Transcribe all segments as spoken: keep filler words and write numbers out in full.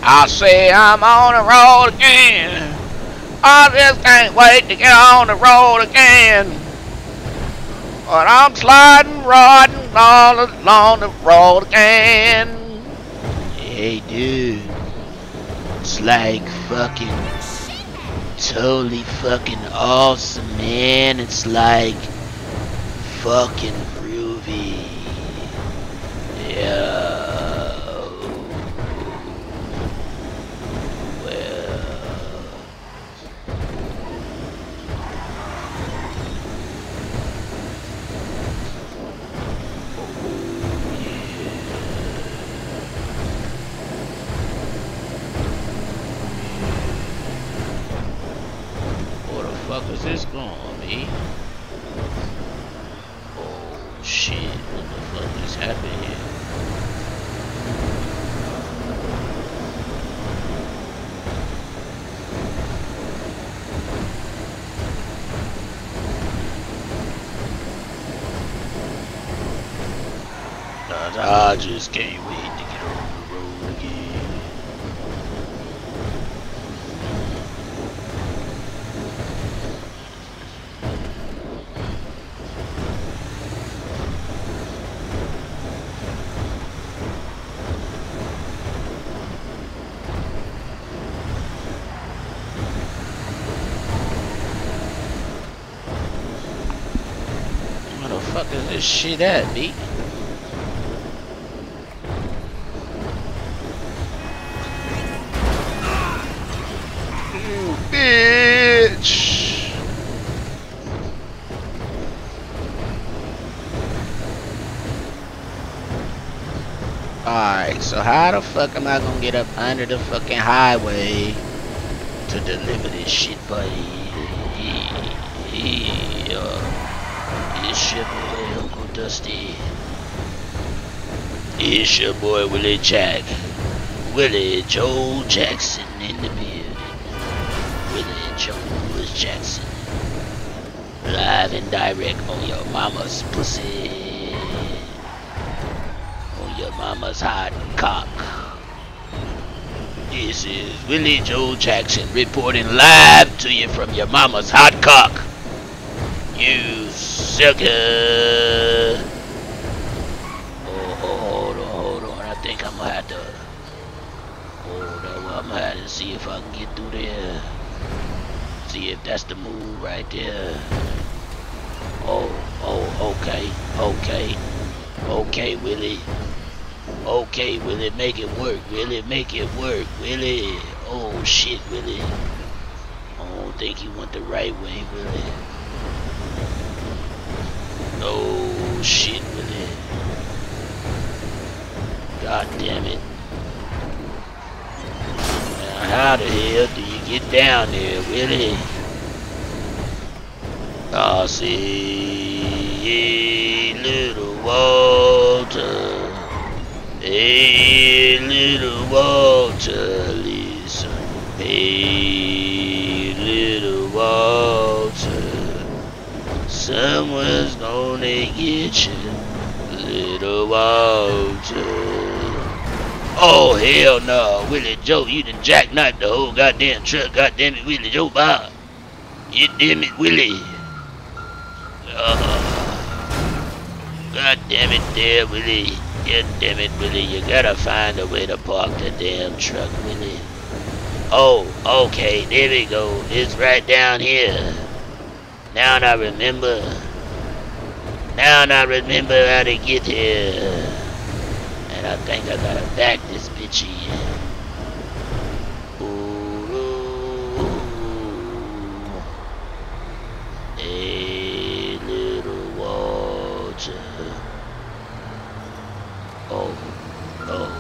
I say I'm on the road again. I just can't wait to get on the road again. But I'm sliding, riding all along the road again. Hey dude, it's like fucking totally fucking awesome, man. It's like fucking groovy. Yeah. Is this gonna be? Oh shit, what the fuck is happening here? I just can't wait to get on the road again. Where the fuck is this shit at, B? You bitch! Alright, so how the fuck am I gonna get up under the fucking highway to deliver this shit, buddy? Yeah. It's your boy, Uncle Dusty. It's your boy, Willie Jack. Willie Joe Jackson in the building. Willie Joe Jackson. Live and direct on your mama's pussy. On your mama's hot cock. This is Willie Joe Jackson reporting live to you from your mama's hot cock. You sucker. Oh, hold on, hold on. I think I'm gonna have to. Hold on, I'm gonna have to see if I can get through there. See if that's the move right there. Oh, oh, okay, okay. Okay, Willie. Okay, Willie, make it work, Willie, make it work, Willie. Oh, shit, Willie. I don't think you went the right way, Willie. Oh, shit, Willie. God damn it. Now, how the hell do you get down there, Willie? I see little Walter. Hey, little Walter, listen. Hey, little Walter. Someone's gonna get you, little Walter. Oh, hell no, Willie Joe, you done jackknifed the whole goddamn truck. Goddamn it, Willie Joe, Bob. You damn it, Willie. Oh, God damn it there, Willie. God damn it, Willie. You gotta find a way to park the damn truck, Willie. Oh, okay, there we go. It's right down here. Now I remember. Now I remember how to get here. And I think I gotta back this bitchy. Ooh. Hey, little Walter. Oh, oh.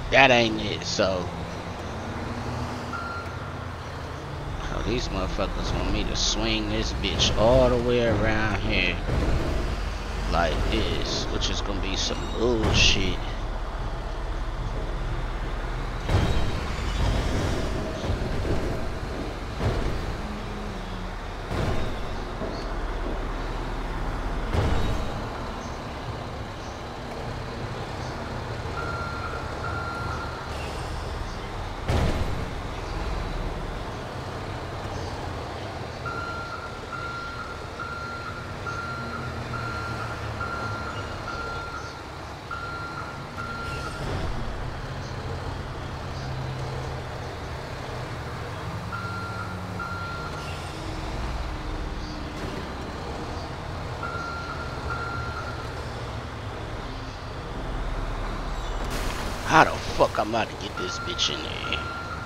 That ain't it, so. Oh, these motherfuckers want me to swing this bitch all the way around here. Like this, which is gonna be some bullshit. How the fuck I'm about to get this bitch in there?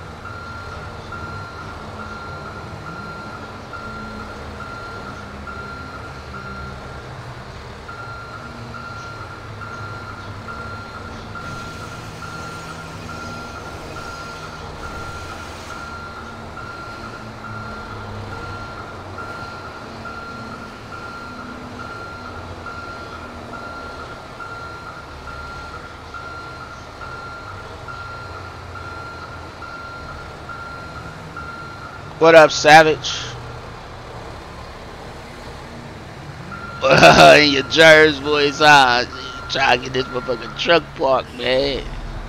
What up, Savage? In your Jersey voice, huh? Try to get this motherfucking truck parked, man.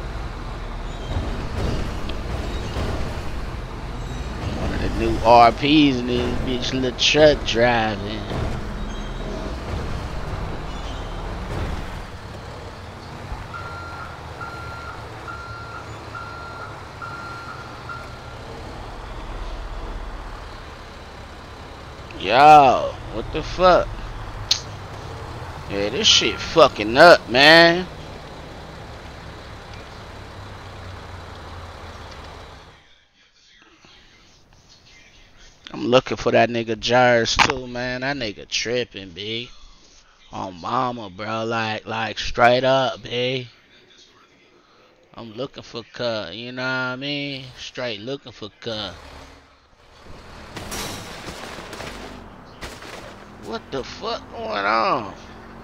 One of the new R Ps in this bitch, little truck driving. Yo, what the fuck? Yeah, this shit fucking up, man. I'm looking for that nigga Jars too, man. That nigga tripping, B. On mama, bro. Like, like straight up, B. I'm looking for cut, you know what I mean? Straight looking for cut. What the fuck going on?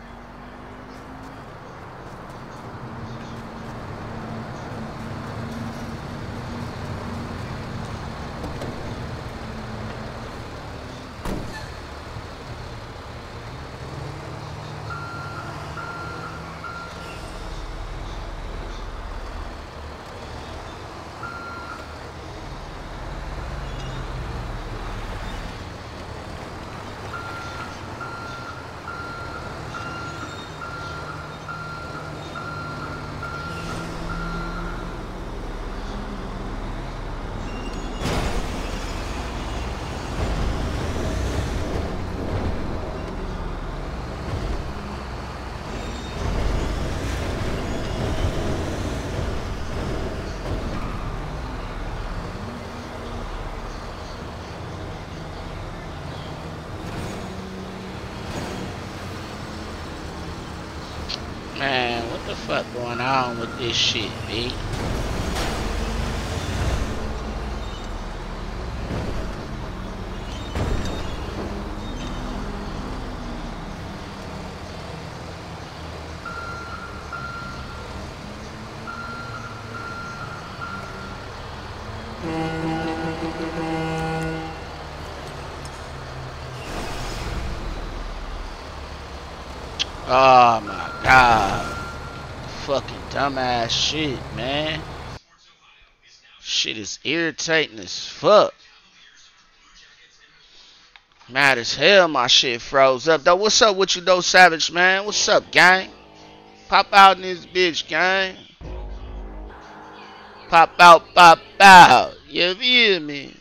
Man, what the fuck going on with this shit, B? Oh my god. Fucking dumbass shit, man. Shit is irritating as fuck. Mad as hell my shit froze up though. What's up with you though, Savage, man? What's up, gang? Pop out in this bitch, gang. Pop out, pop out. You feel me?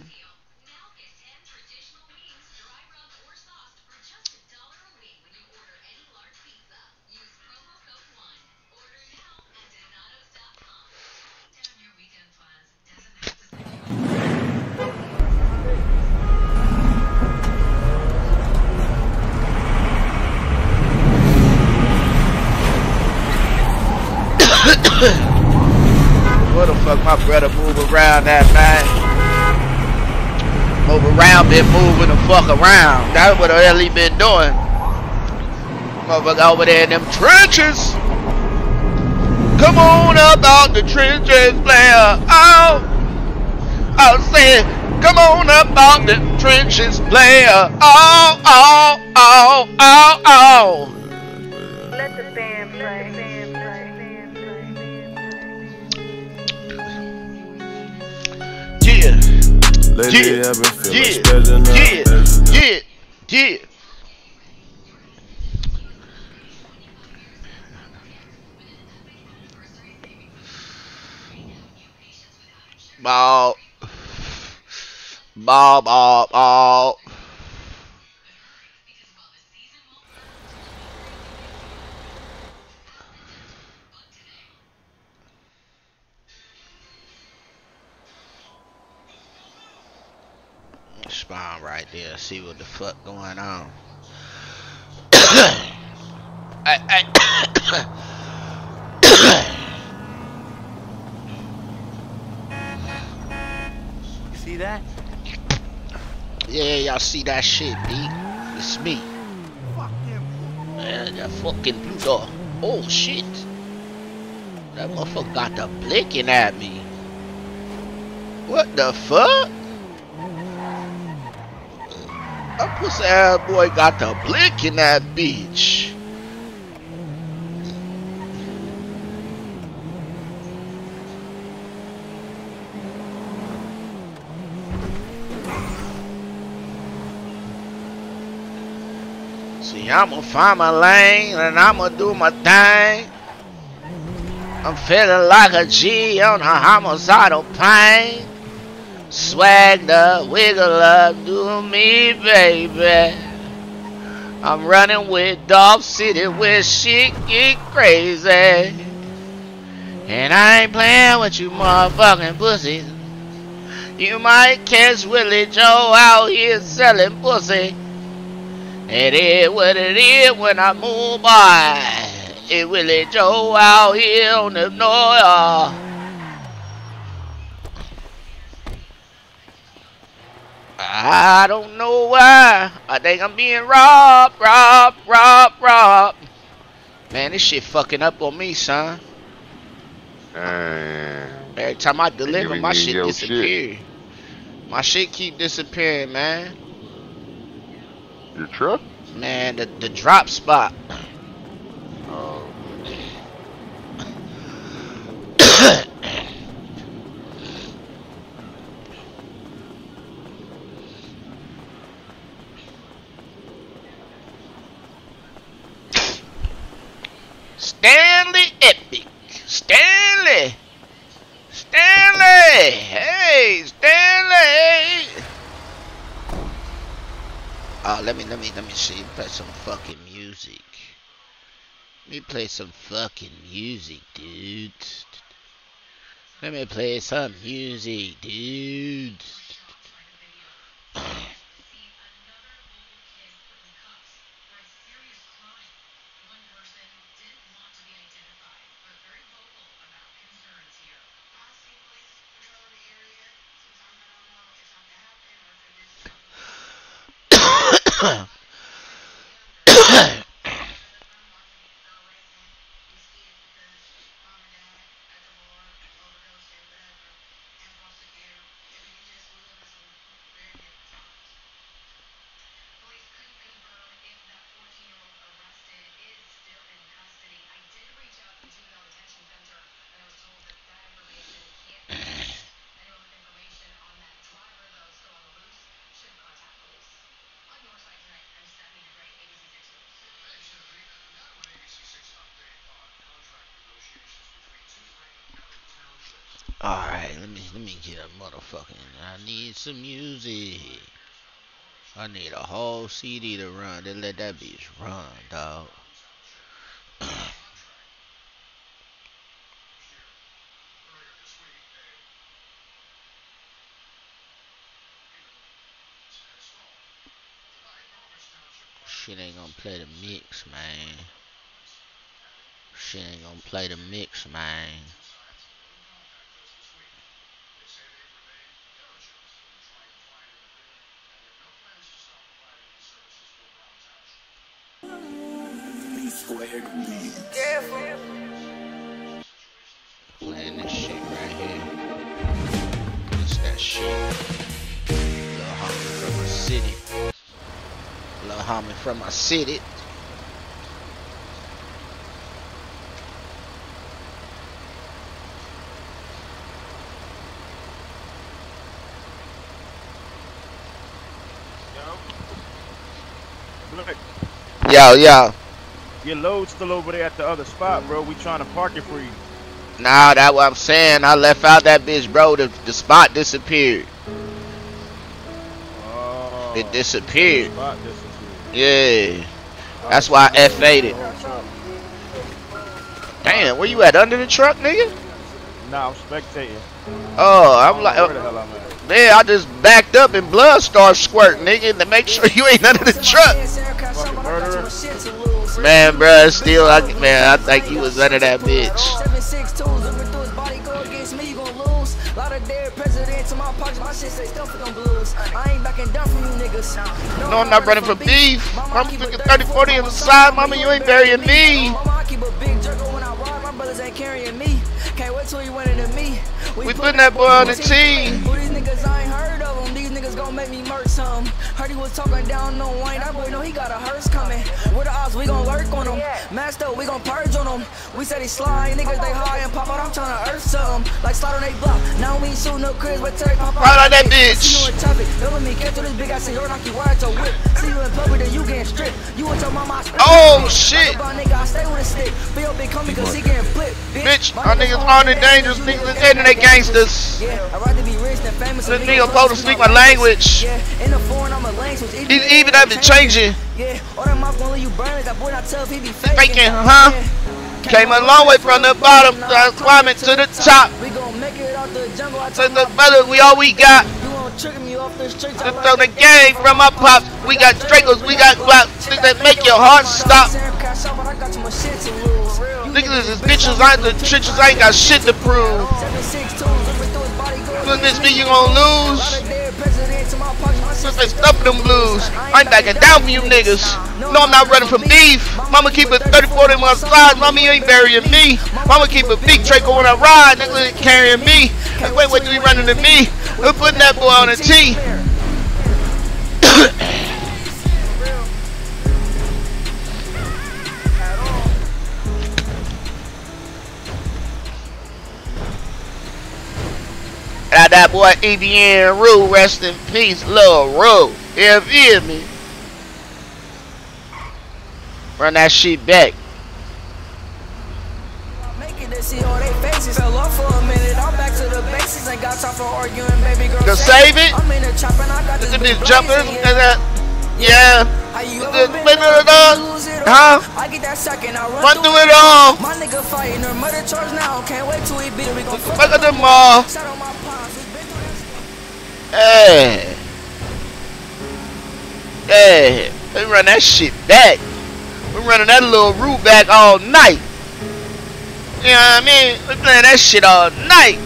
What the fuck my brother move around that, man? Move around, been moving the fuck around. That's what the hell he been doing. Motherfucker over there in them trenches. Come on up out the trenches, player. Oh, I was saying, come on up out the trenches, player. Oh, oh, oh, oh, oh. Let the band play. Yeah, Lately yeah, I've been feeling yeah, special now. yeah, yeah, yeah. Ball, ball, ball, ball. Spawn right there. See what the fuck going on. I, I See that? Yeah, y'all see that shit, B? It's me. Man, that fucking blue dog. Oh shit. That motherfucker got the blinking at me. What the fuck? That pussy ass boy got the blinking at bitch. See, I'ma find my lane and I'ma do my thing. I'm feeling like a G on a homicidal plane. Swagged up, wiggle up, do me, baby. I'm running with Dolph City where shit get crazy. And I ain't playing with you motherfucking pussies. You might catch Willie Joe out here selling pussy. It is what it is when I move by. It Willie Joe out here on the north. I don't know why. I think I'm being robbed, robbed, robbed, robbed. Man, this shit fucking up on me, son. Damn. Every time I deliver, my shit your disappear. shit. My shit keep disappearing, man. Your truck? Man, the, the drop spot. Oh. Stanley Epic. Stanley. Stanley. Hey, Stanley. Oh, let me, let me, let me see. Play some fucking music. Let me play some fucking music, dude. Let me play some music, dude. Alright, let me let me get a motherfucking I need some music. I need a whole C D to run. Then let that bitch run, dog. Shit ain't gonna play the mix, man. Shit ain't gonna play the mix, man. Playing this shit right here. It's that shit. Lil' homie from my city. Lil' homie from my city. Yo, yo. Your load's still over there at the other spot, bro. We trying to park it for you. Nah, that's what I'm saying. I left out that bitch, bro. The, the spot disappeared. Oh, It disappeared. the spot disappeared. Yeah. That's why I F eight it. Damn, where you at? Under the truck, nigga? Nah, I'm spectating. Oh, I I'm don't like, know where the hell I'm at. man, I just backed up and blood started squirting, nigga, to make sure you ain't under the truck. Fucking murderer. Man, bruh, still, I, man, I think he was under that bitch. No, I'm not running for beef. I'm freaking thirty forty on the side, mama, you ain't burying me. We putting that boy on the team. Make me murk some. Heard he was talking down no wine. That boy know he got a hearse coming. With the odds, we gon' lurk on him. Masked up, we gon' purge on him. We said he slide, niggas they high and pop out. I'm tryna earth some. Like slide on they block. Now we ain't shooting no cribs, but Terry pop out. Right on that bitch. See you in traffic. Don't let me get to this big ass door, knock you wire to whip. See you in public, then you getting stripped. You with your mama. Oh shit. Nigga, I stay with a stick. But your big homie, cause he getting flipped. Bitch, my niggas on the dangerous niggas is internet gangsters. Yeah, I'd rather be rich than famous. This nigga supposed to speak my language. In the foreign, I'm a lane, so He's even have been changing. Yeah, or that mouth gonna let you burn. That boy not tough, he be Faking, huh? Came a long way from the bottom, uh, climbing to the top. We gon' make it out the jungle. I So the brother, we all we got. You gon' trick me off the streets. To throw the game from my pops. We got Dracos, we got Glocks. Things that make your heart stop. Niggas is bitches, I ain't the trenches, I ain't got shit to prove. Doing this thing you gon' lose. Since they stuffing them blues, I ain't backing down for you niggas. No, I'm not running from beef. Mama keep a thirty forty on my side. Mama, you ain't burying me. Mama keep a big Draco when I ride. Niggas ain't carrying me. Hey, wait, wait till he running to me. We're putting that boy on a T. Got that boy E B N Rue, rest in peace, Lil Rue. You feel me? Run that shit back. To save it? Look at these jumpers. Yeah. Huh? Run through it all. Fuck at them all. Hey. Hey. Let me run that shit back. We're running that little route back all night. You know what I mean? We're playing that shit all night.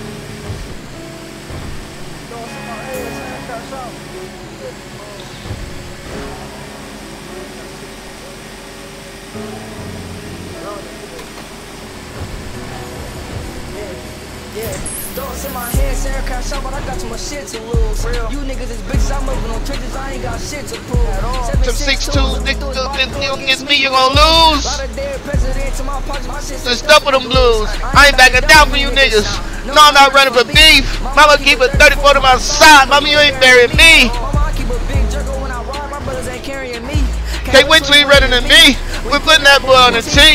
Thoughts in my head, Sarah cash out, but I got too much shit to lose. You niggas is bitches, I'm moving on trenches, I ain't got shit to prove. Some six two, against me, you gon' lose. The stuff with them blues. I ain't backing down for you niggas. No, I'm not running for beef. Mama keep a thirty forty to my side. Mama, you ain't burying me. Can't wait till he running to me. We're putting that boy on the team.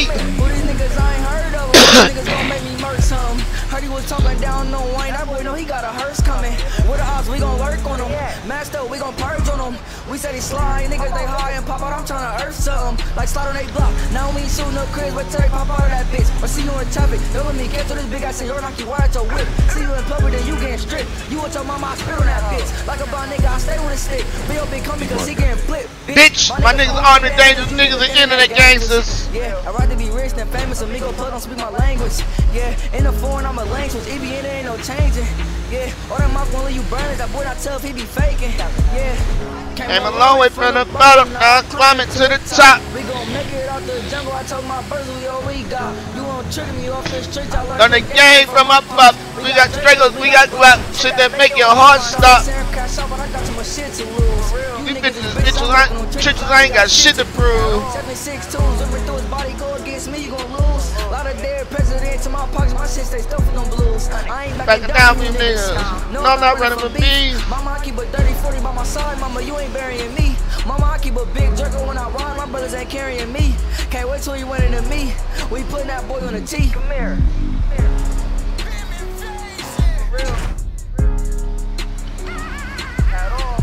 Heard he was talking down no wine. That boy know he got a hearse coming. With the odds, we gon' lurk on him. Masked up, we gon' purge on him. We said he slide, niggas they high and pop out. I'm tryna earth something. Like slide on they block. Now we ain't shooting no cribs, but Terry pop out of that bitch. Or see you in traffic. Don't let me get to this big ass door, knock you wire to whip. See you in public, then you getting stripped. You with your mama, I spit on that bitch. Like a bond nigga, I stay with a stick. Be your big homie, cause he getting flipped. Bitch, my niggas are the dangerous niggas are internet gangsters. Yeah, I'd rather be rich than famous. Amigo plug don't speak my language. Yeah, in the foreign, I'm a language. E B N, there ain't no changing. Yeah, all that mouth gonna let you burn it. That boy not tough, he be faking. Yeah. Came a long way from the bottom, now I'm climbing to the top. We gon' make it out the jungle. I told my brothers we all we got. You won't trick me off the streets. I Learn the game from up up. We got stragglers, we got guap. Shit that make your heart stop. These bitches, bitches, I ain't, bitches, I ain't got shit to prove. seven six twos, ripping through his body, go against me, you gon' lose. A lot of dead presidents in my pockets, my shit stay stuffed with them blues. I ain't Backing down from you niggas. No, I'm not running for beef. Mama, I keep a thirty forty by my side, mama, you ain't burying me. Mama, I keep a big jerker when I ride, my brothers ain't carrying me. Can't wait till he went into me. We putting that boy on the T. Come here. Real. At all.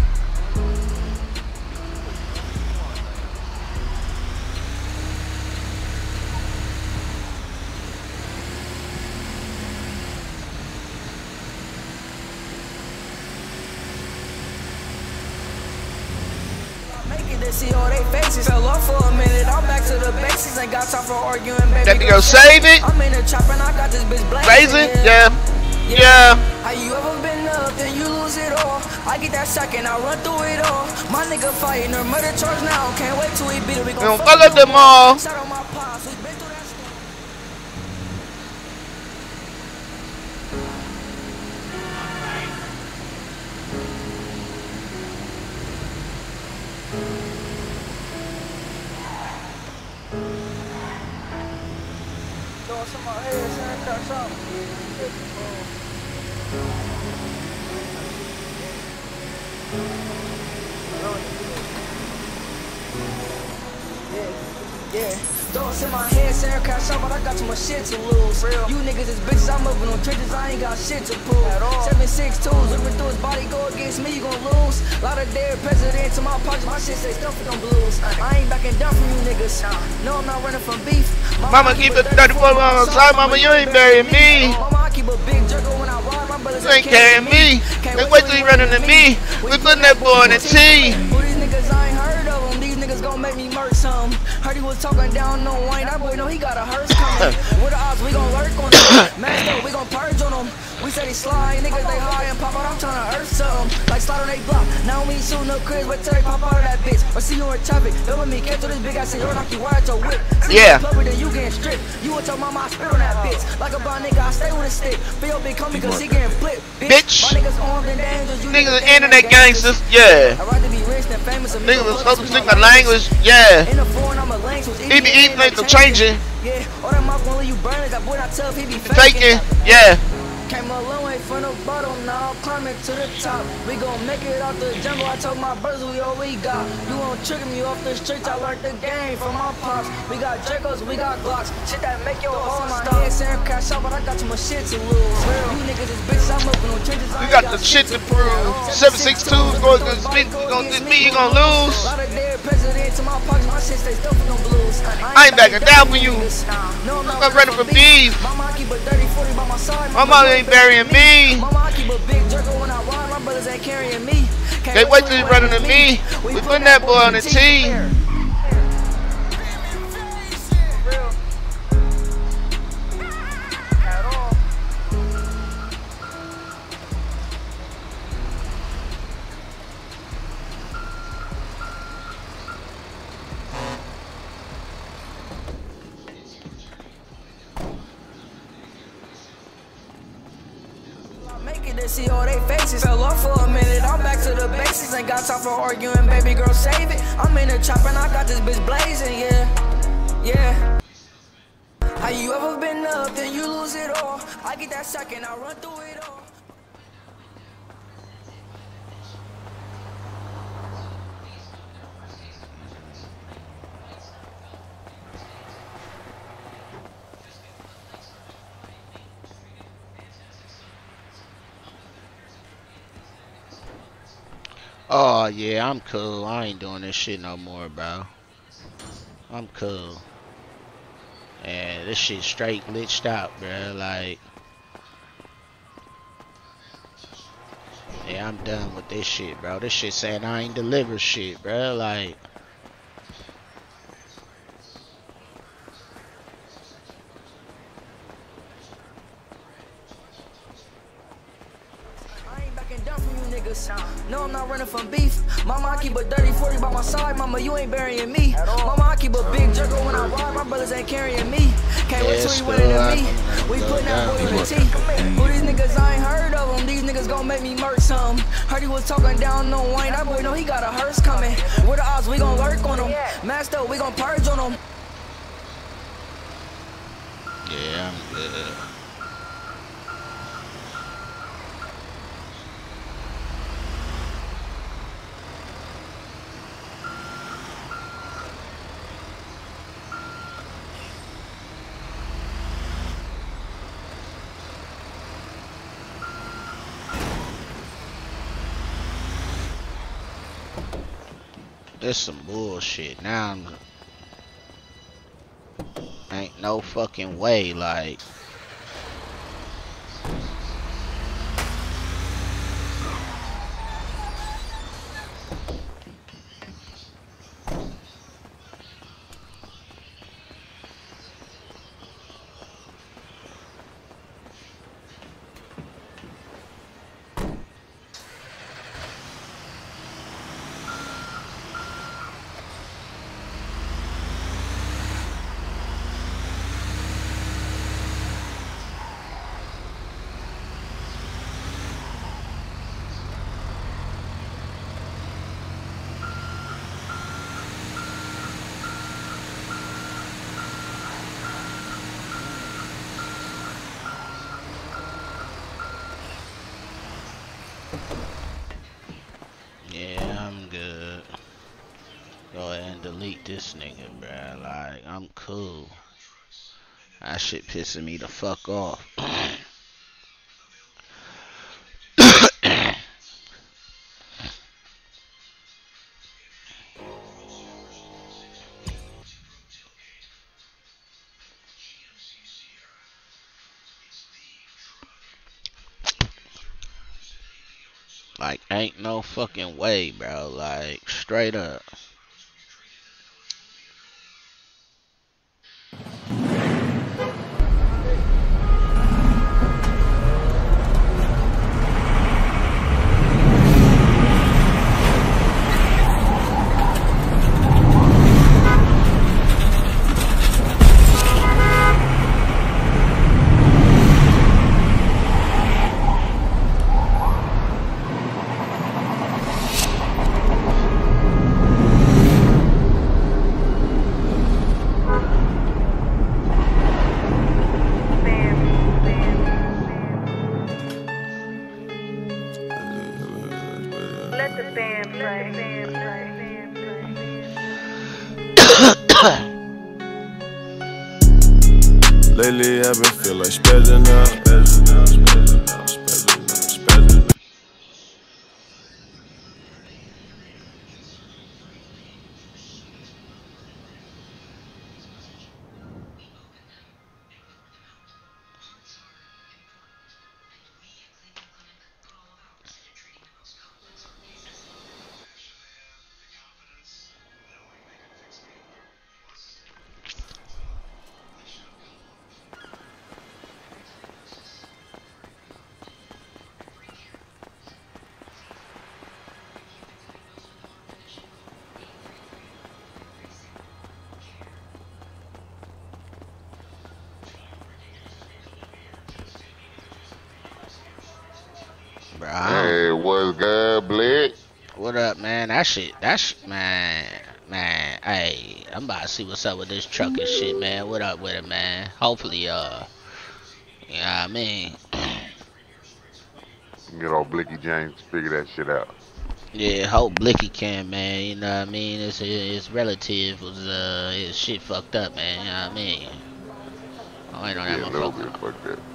To see all they faces. Fell off for a minute, I'm back to the basics. Ain't got time for arguing, baby. That to go save it. I'm in the trap and I got this bitch blazing. Blazing? Yeah. Yeah. How you ever been up, then you lose it all. I get that sack and I run through it all. My nigga fighting her murder charge now. Can't wait till we beat it. We gon' fuck up them all. Shout out my pops. We been through that storm. Throwing some of my head, saying cut something. Yeah, yeah. Thoughts in my head, saying cash out, but I got too much shit to lose. Real. You niggas is bitches, I'm moving on trenches, I ain't got shit to prove. At all. seven six twos, ripping through his body, go against me, you gon' lose. A lot of dead presidents in my pockets, my shit stay stuffed with them blues. I ain't backing down from you niggas. No, I'm not running from beef. Mama keep it thirty-four on the side, mama, you ain't burying me. Mama, I keep a big jerker when I ride, my brothers You ain't carrying me. They wait till you running to me. We putting that boy on the T. Who these niggas, I ain't heard of them. These niggas gon' make me murk some. Heard he was talking down, no Wayne. That boy know he got a hearse coming. With the odds, we gon' lurk on him. Masked up, we gon' purge on him. We say they slide, niggas they high and pop out. I'm tryna earth something. Like slide on they block. Now we ain't shooting up cribs, but till they pop out of that bitch. Or see you in traffic. Don't let me catch this big ass shit. Or knock you wire at your whip. See yeah. You then you getting stripped. You with your mama, I spit on that bitch. Like a blind nigga, I stay with a stick. Feel big coming cause he getting flipped. Bitch. My niggas armed and dangerous. You Niggas are internet gangsters. Yeah. I'd rather be rich than famous. Niggas was supposed to speak my language. Yeah. In the foreign, I'm a lane, so He be eating like the changing. Yeah, all that mouth won't let you burn it. That boy not tough, he be Faking. Yeah. Came a long way from the bottom, now I'm climbing to the top. We gon' make it out the jungle. I told my brothers we all we got. You won't trick me off the streets. I learned the game from my pops. We got Dracos, we got Glocks. Shit that make your heart stop. My head saying cash out, but I got too much shit to lose. You niggas is bitches, I'm open on trenches. You got the shit to prove. seven six two is going to me, going to me, you gon' lose. A lot of dead presidents in my pockets, my shit stay stuffed with them blues. I ain't backing down for you. I'm running for beef. Mama, I keep a thirty forty by my side. My mama ain't burying me. Mama, I keep a big jerker when I ride. My brothers ain't carrying me. They wait till you running to me. We putting that boy on the T. Making to see all they faces. Fell off for a minute, I'm back to the basics. Ain't got time for arguing, baby girl, save it. I'm in the trap and I got this bitch blazing, yeah, yeah. How you ever been up, then you lose it all. I get that sack and I run through it all. Oh yeah, I'm cool. I ain't doing this shit no more, bro. I'm cool. And this shit straight glitched out, bro. Like, yeah, I'm done with this shit, bro. This shit saying I ain't deliver shit, bro. Like, I ain't backing down from you niggas. No, I'm not running from beef. Mama, I keep a dirty forty by my side. Mama, you ain't burying me. Mama, I keep a big juggle when I ride. My brothers ain't carrying me. Can't wait till he winning to me. We putting that boy in the T. Who these niggas? I ain't heard of them. These niggas gon' make me murk some. Heard he was talking down no wine. That boy know he got a hearse coming. With the odds, we gon' lurk on him. Masked up, we gon' purge on him. Yeah, I'm good. This some bullshit. Now I'm ain't no fucking way, like yeah, I'm good. Go ahead and delete this nigga, bruh. Like, I'm cool. That shit pissing me the fuck off. Like, ain't no fucking way, bro. Like, straight up. Let the band play. Lately I've been feeling like spazzing out, spazzing out, spazzing out, spazzing out, spazzing out. Bro, Hey, what's good, Blick? what up, man? That shit, that shit, man, man. Hey, I'm about to see what's up with this truck and shit, man. What up with it, man? Hopefully, uh, you know what I mean? Get old Blicky James to figure that shit out. Yeah, hope Blicky can, man. You know what I mean? His, his relative was, uh, his shit fucked up, man. You know what I mean? I ain't on that Yeah, a little motherfucker. bit fucked up.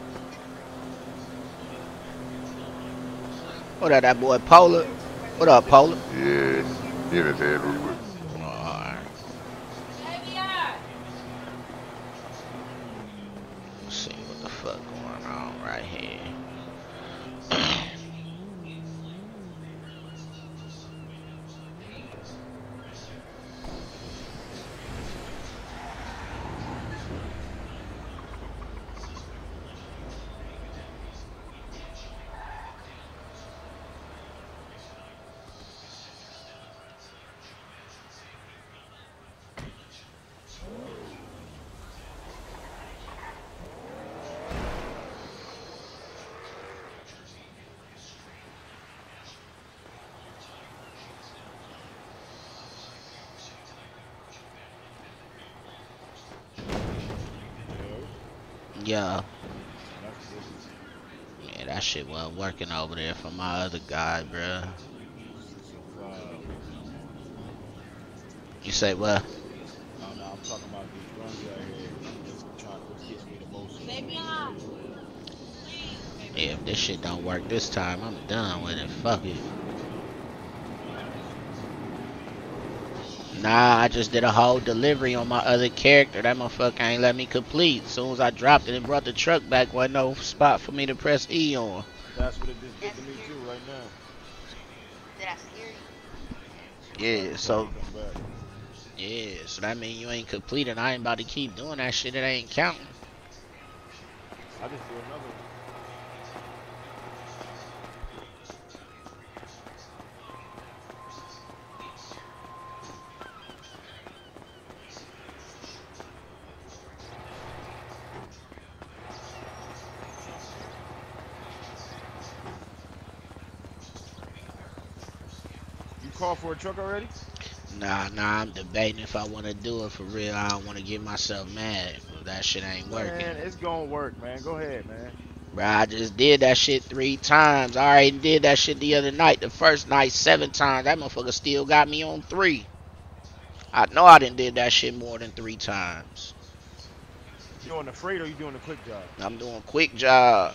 What up, that boy Polar? What up, Polar? Yeah, he in his head real quick. Oh, alright. Let's see what the fuck going on right here. Yeah. Yeah, that shit wasn't working over there for my other guy, bruh. You say what? No, no, I'm talking about these guns right here. What's trying, what gets me the most? Yeah, if this shit don't work this time, I'm done with it. Fuck it. Nah, I just did a whole delivery on my other character. That motherfucker ain't let me complete. As soon as I dropped it and brought the truck back, wasn't no spot for me to press E on. That's what it just did to me too right now. Did I scare you? Yeah, so yeah, so that mean you ain't completed. I ain't about to keep doing that shit. It ain't counting. I just do another one. Call for a truck already? Nah, nah, I'm debating if I want to do it for real. I don't want to get myself mad if that shit ain't working. Man, it's gonna work, man. Go ahead, man. Bro, I just did that shit three times. I already did that shit the other night. The first night, seven times. That motherfucker still got me on three. I know I didn't did that shit more than three times. You doing the freight or you doing the quick job? I'm doing quick job.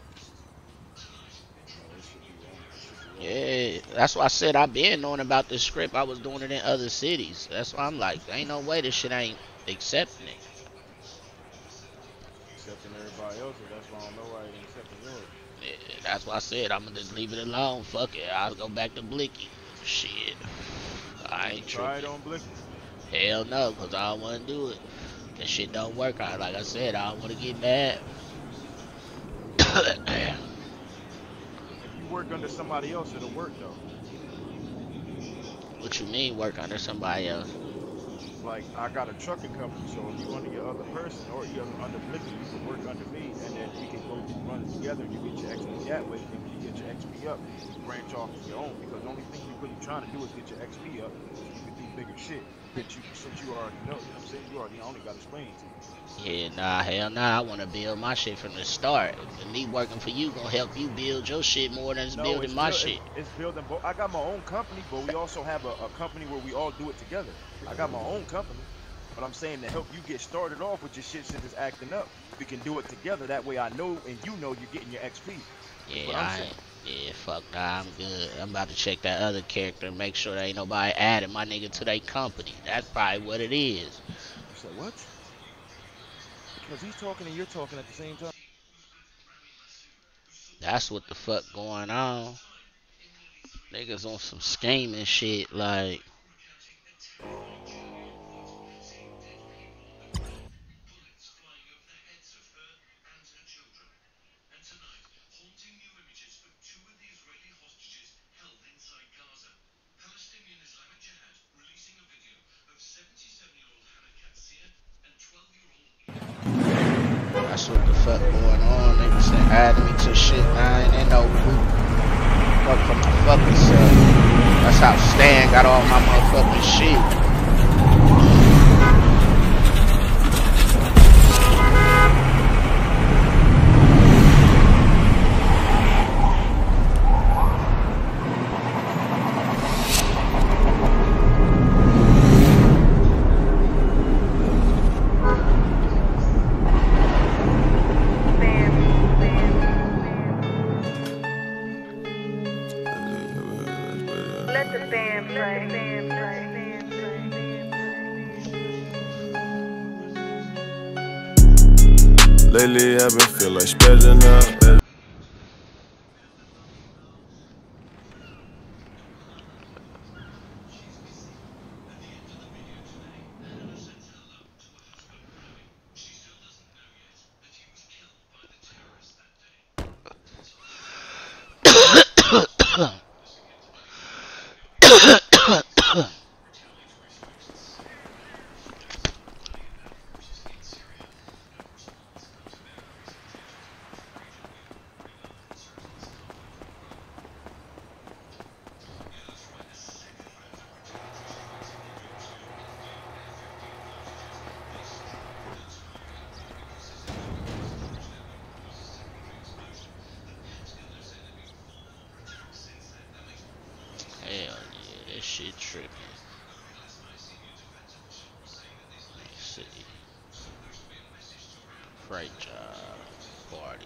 Yeah, that's why I said I been knowing about this script. I was doing it in other cities. That's why I'm like, ain't no way this shit ain't accepting it. Accepting everybody else's. That's why I don't know why it ain't accepting yours. Yeah, that's why I said I'm gonna just leave it alone. Fuck it. I'll go back to Blicky. Shit. I ain't try it tripping. on Blicky? Hell no, cause I don't wanna do it. That shit don't work out. Like I said, I don't wanna get mad. Work under somebody else, it'll work though. What you mean work under somebody else? Like, I got a trucking company, so if you under your other person or you under Blicky, you can work under me, and then we can go run it together, and you get your X P that way, and when you get your X P up, you branch off of your own, because the only thing you're really trying to do is get your X P up, so you can do bigger shit, that you, since you already know, you know what I'm saying? You already, I only got to explain to you. Yeah, nah, hell nah. I want to build my shit from the start. And me working for you gonna help you build your shit more than it's no, building it's my build, shit. It's, it's building both. I got my own company, but we also have a, a company where we all do it together. I got my own company, but I'm saying to help you get started off with your shit since it's acting up. We can do it together. That way I know and you know you're getting your X P. Yeah, I ain't, yeah, fuck nah, I'm good. I'm about to check that other character and make sure there ain't nobody adding my nigga to their company. That's probably what it is. You said what? Because he's talking and you're talking at the same time. That's what the fuck going on. Niggas on some scheming shit, like. That's what the fuck going on. Niggas said add me to shit, man. Ain't no group. Fuck for my fucking self. That's how Stan got all my motherfucking shit. Let the band play. Lately I've been feeling like spazzing out. Great job, party.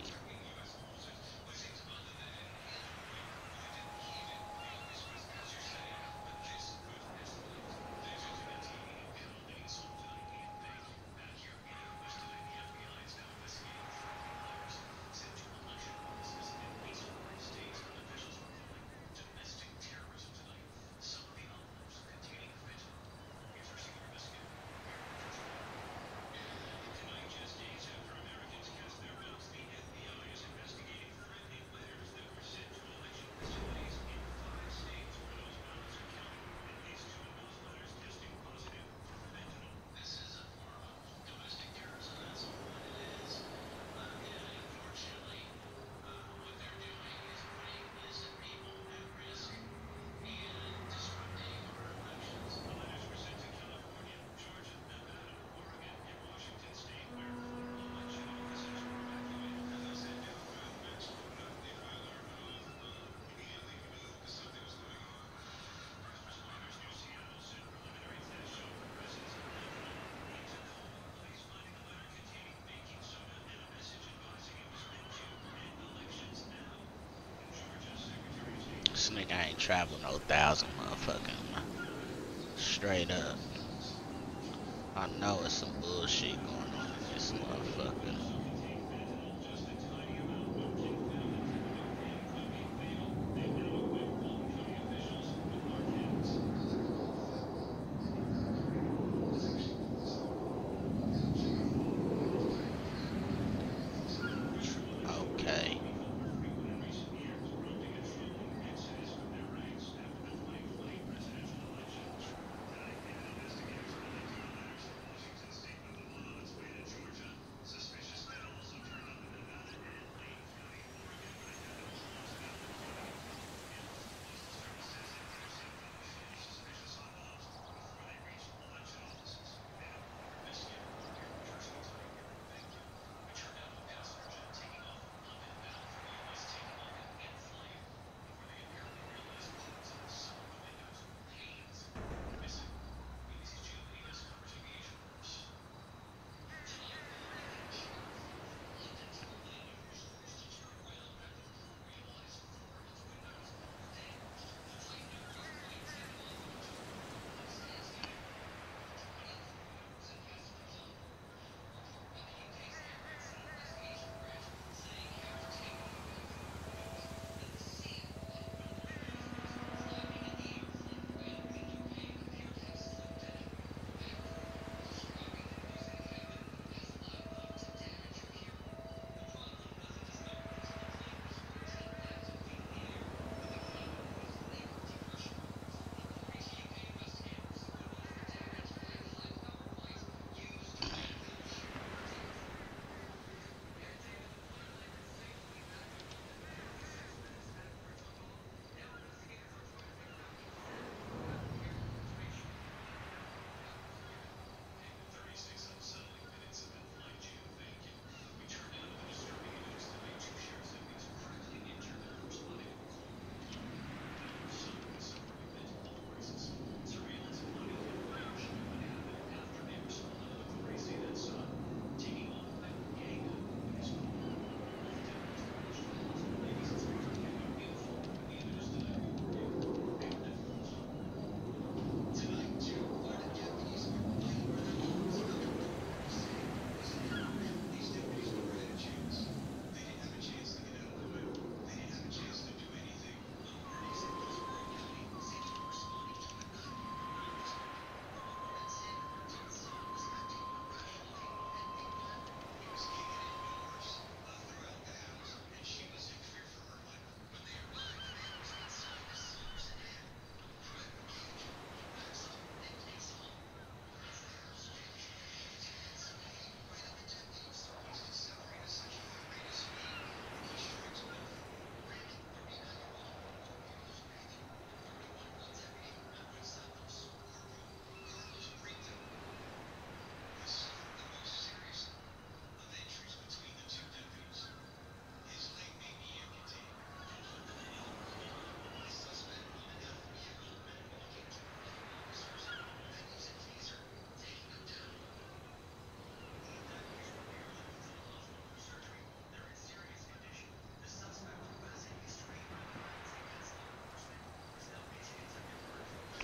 This nigga ain't travel no thousand motherfucking straight up. I know it's some bullshit going on in this motherfucker. Okay.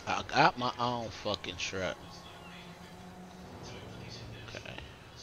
I got my own fucking truck. Okay.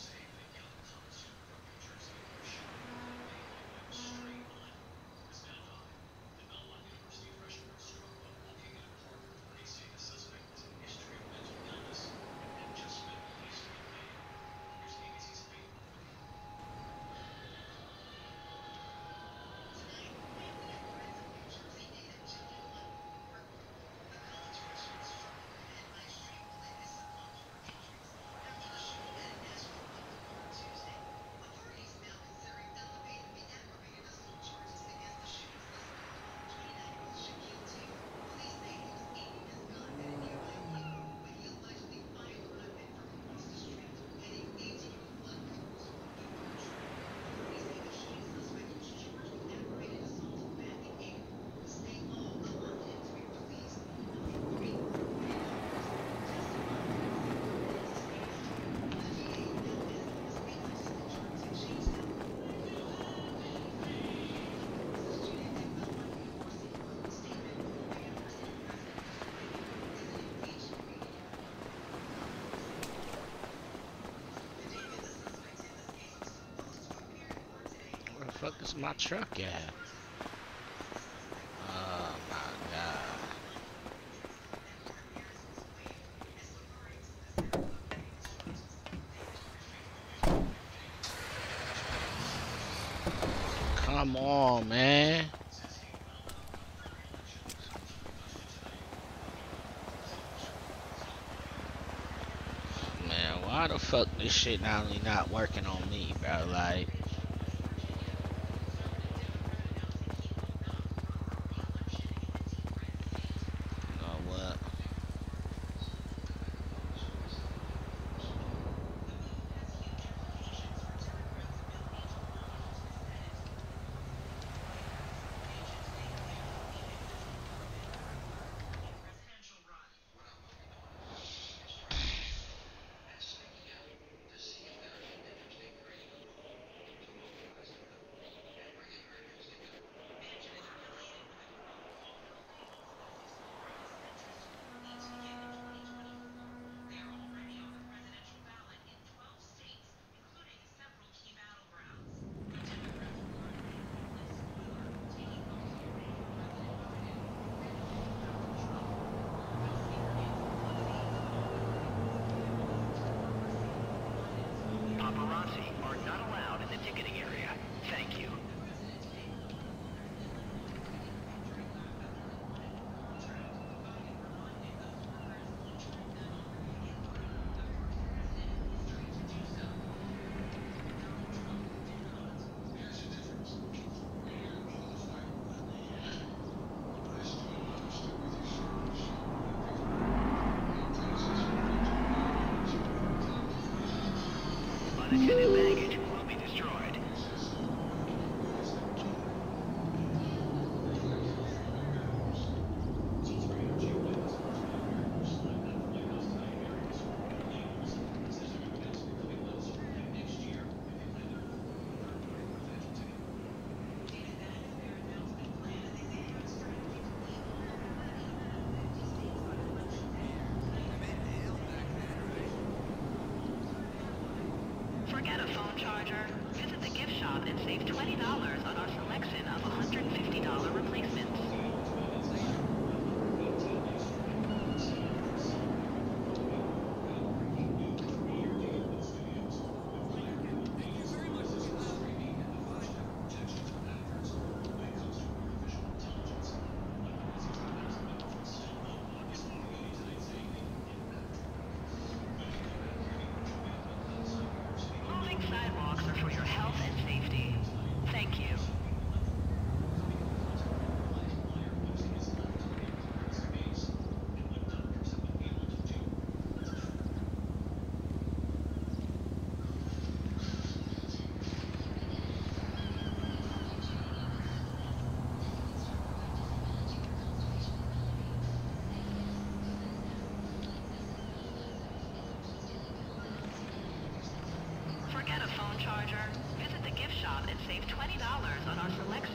Where the fuck is my truck at? Oh my god. Come on, man. Man, why the fuck this shit not only not working on me, bro? Like, you know what? Paparazzi are not allowed in the ticketing area. Thank you. Unattended baggage will be destroyed. Forget a phone charger? Visit the gift shop and save twenty dollars on our selection of one hundred fifty dollar replacements. Moving sidewalks are for your health and safety. Thank you. Forget a phone charger? Visit the gift shop and save twenty dollars on our selection.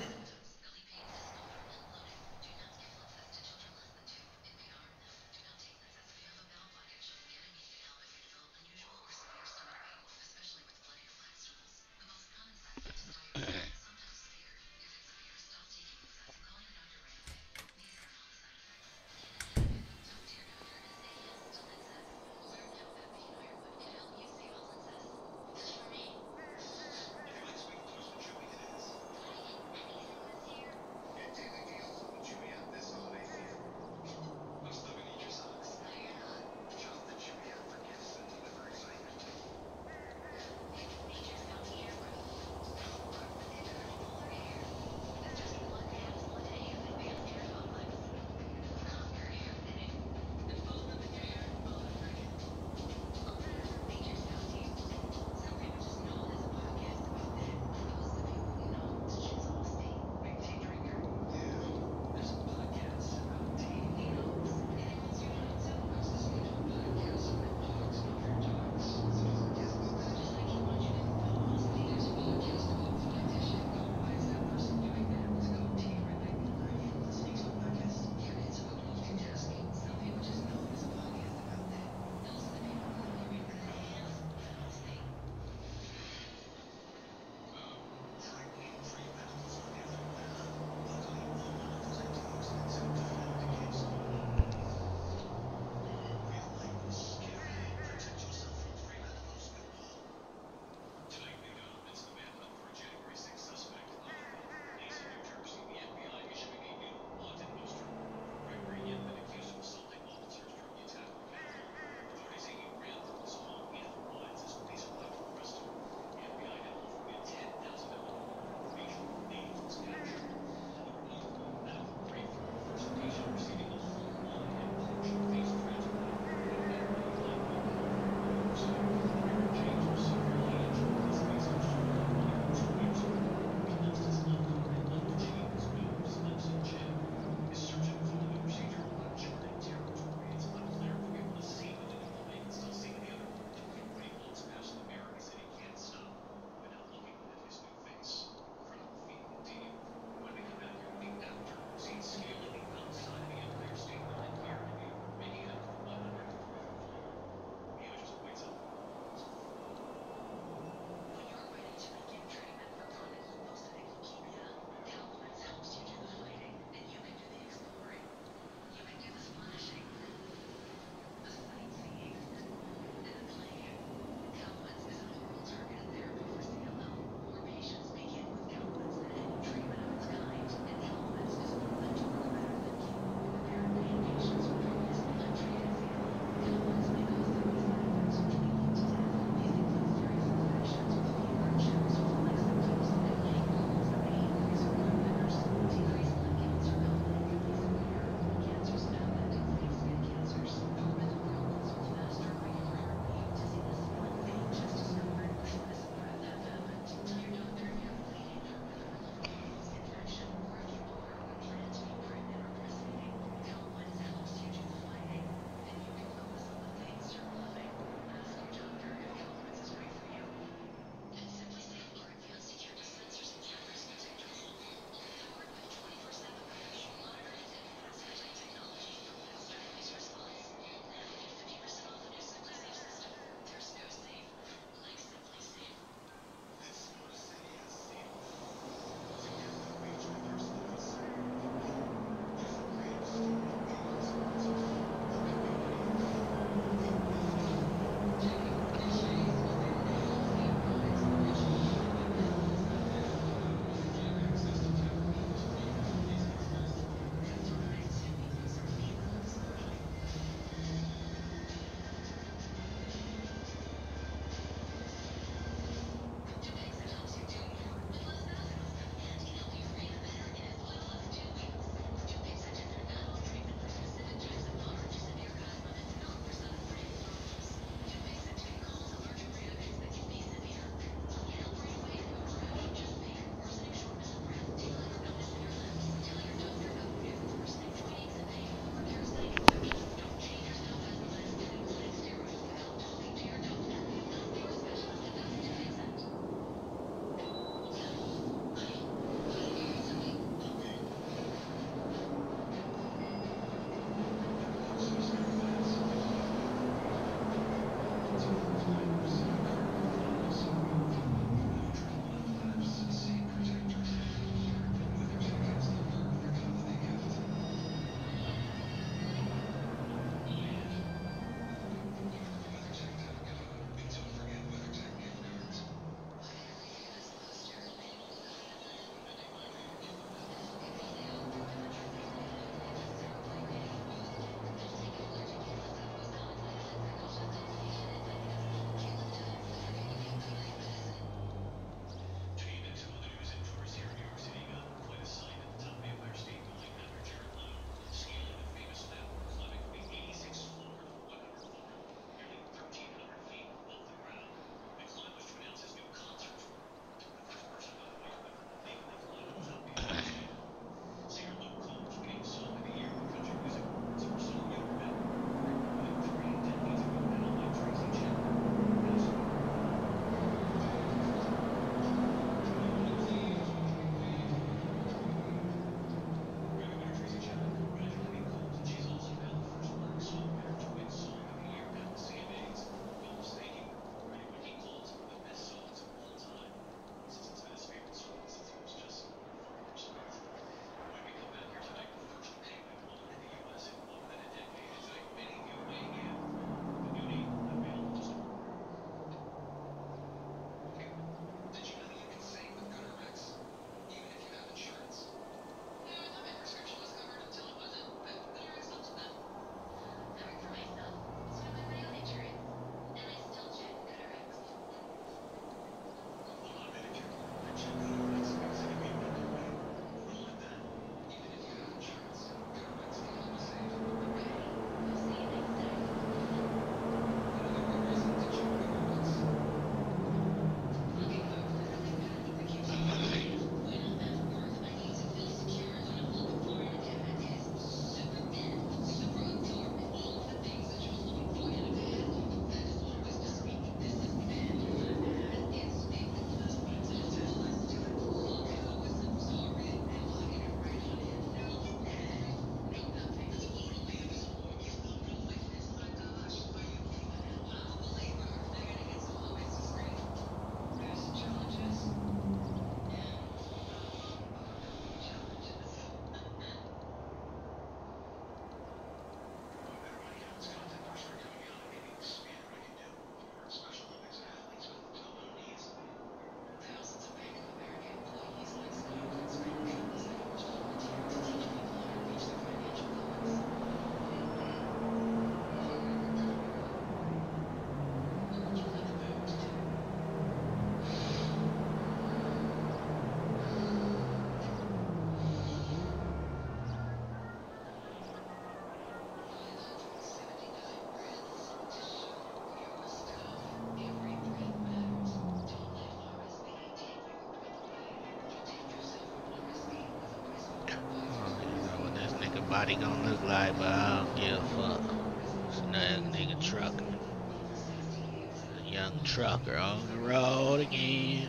nobody gonna look like, but I don't give a fuck. It's another nigga trucker. A young trucker on the road again.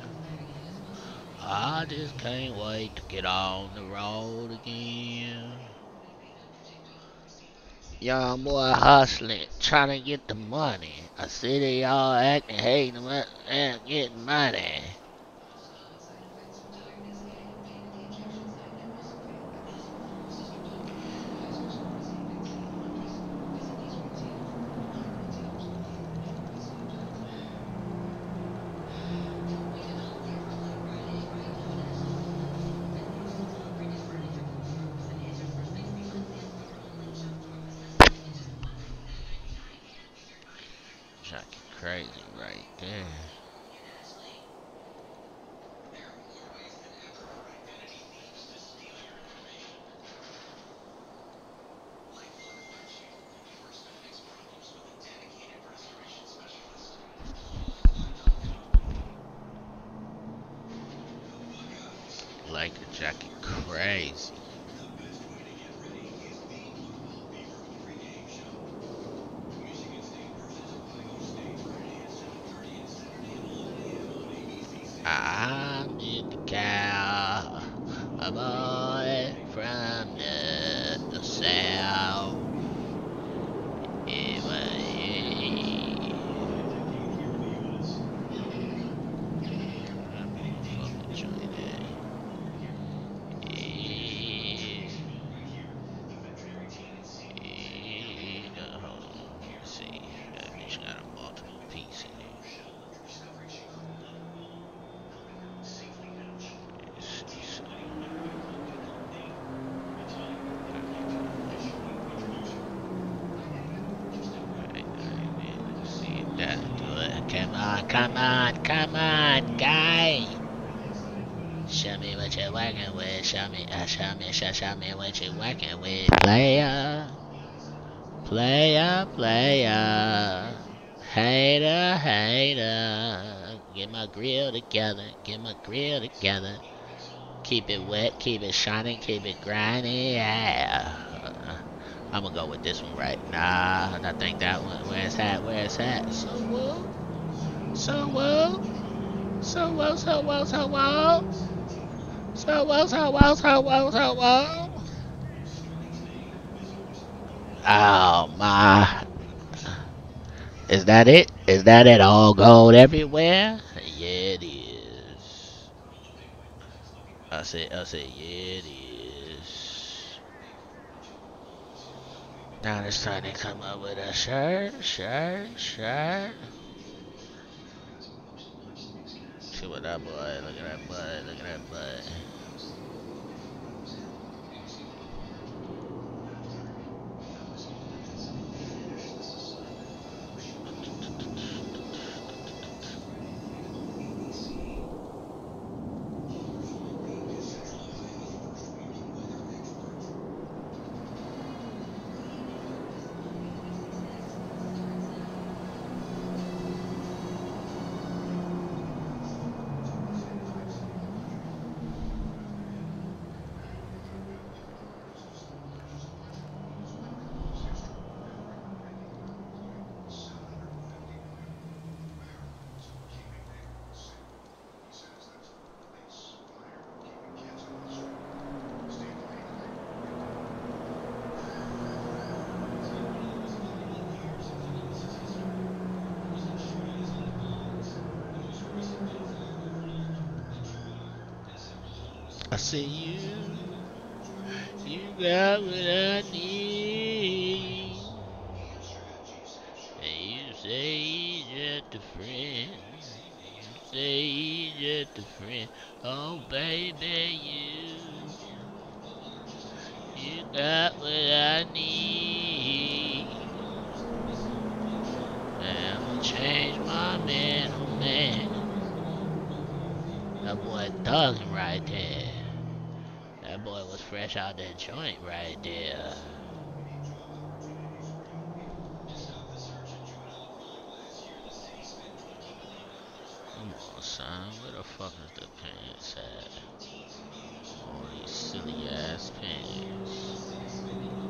I just can't wait to get on the road again. Young boy hustling, trying to get the money. I see that y'all acting, hating, and getting money. Crazy right there. Like a jacket crazy. I'm in the cow, a boy from the, the south. It was, fucking joint there. Yeah. Hold on, let's see. That bitch got a multiple piece in there. Come on, come on, come on, guy. Show me what you're working with. Show me, uh, show me, show, show me what you're working with. Player, player, player. Hater, hater. Get my grill together, get my grill together. Keep it wet, keep it shining, keep it grinding, yeah. I'm gonna go with this one right now. I think that one. Where's that? Where's that? So whoa. So whoa. So whoa, so whoa, so whoa. So whoa, so whoa, so whoa, so whoa. Oh my. Is that it? Is that it? All gold everywhere? Yeah, it is. I said, I said, yeah, it is. Now it's time to come up with a shirt, shirt, shirt. See what that boy, look at that butt, look at that butt. I see you, you got what I need. And you say you're just a friend, you say you're just a friend. Oh baby, you, you got what I need. And I'm gonna change my man, oh man. That boy thugging right there. That boy was fresh out that joint right there. Come on, son. Where the fuck is the pants at? All these silly ass pants.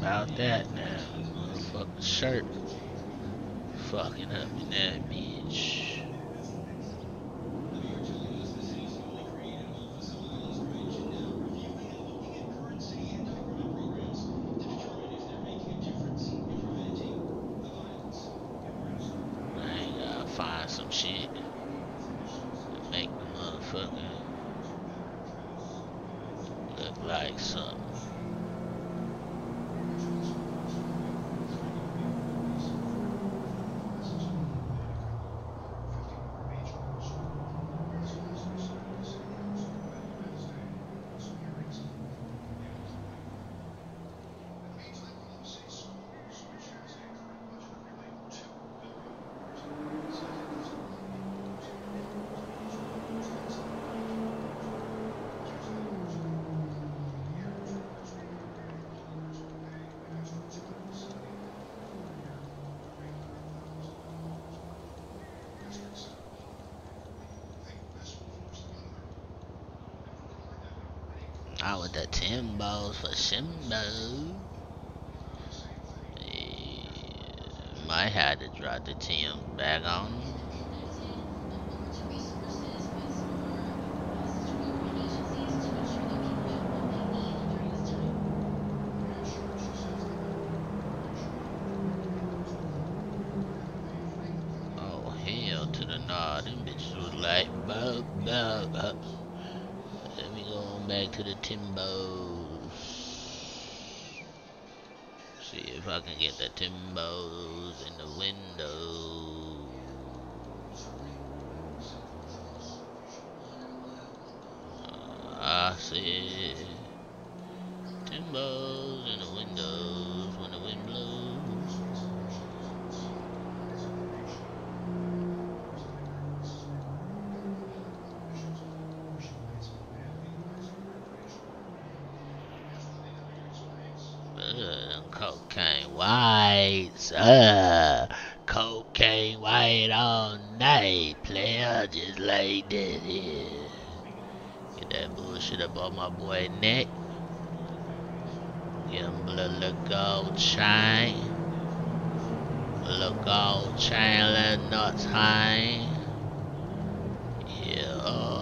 about that now. Motherfucking shirt. Fucking up in that bitch. I ain't gotta find some shit to make the motherfucker look like something. Out with the Timbos for Shimbo. Yeah, might have to drop the Timbs back on him. Oh, hell to the nah. Them bitches was like, bub, bub, bub. Let me go on back to the Timbos. See if I can get the Timbos in the window. Uh, I see Timbos in the windows when the wind blows. Uh, cocaine whites, uh, cocaine white all night, player, just like that, yeah. Get that bullshit up on my boy neck. Get him a little gold chain, a little gold chain, a little nuts hang, yeah.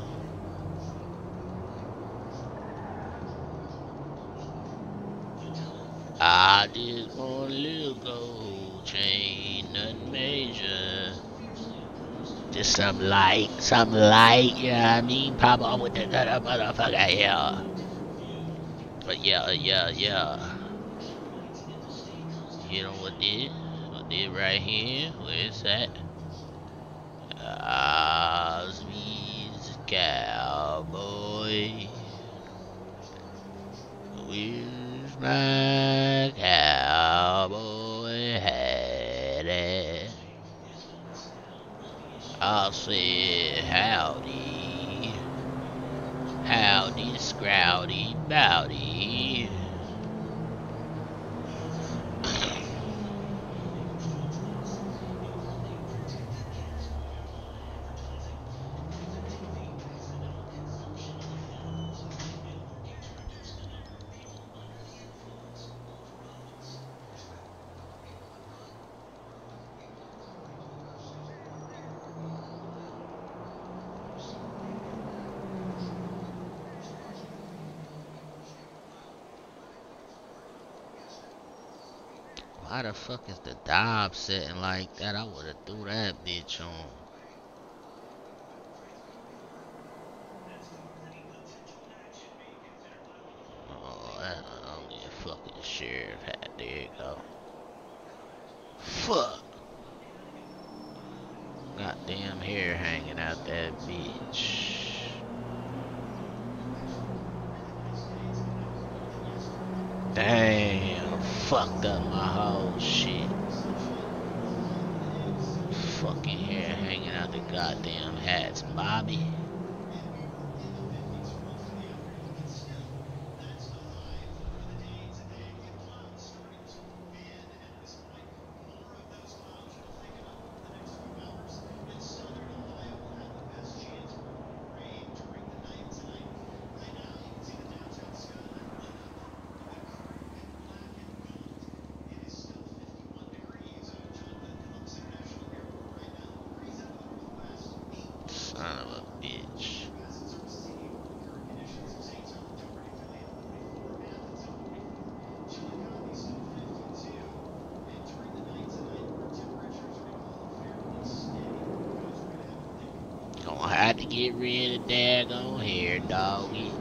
I just want a little gold chain, nothing major. Just something light, something light, you know what I mean? Pop on with that other motherfucker, yeah. But yeah, yeah, yeah. You know what this? What this right here? Where is that? Osby's cowboy. Where's my cowboy hat at? I'll say howdy, howdy, scrowdy, bowdy. Why the fuck is the dive sitting like that? I would've threw that bitch on. Oh, that's only a fucking sheriff hat. There you go. Fuck. Goddamn hair hanging out that bitch. Damn, fucked up my whole shit. Fucking hair hanging out the goddamn hats, Bobby. to get rid of daggone hair, doggy.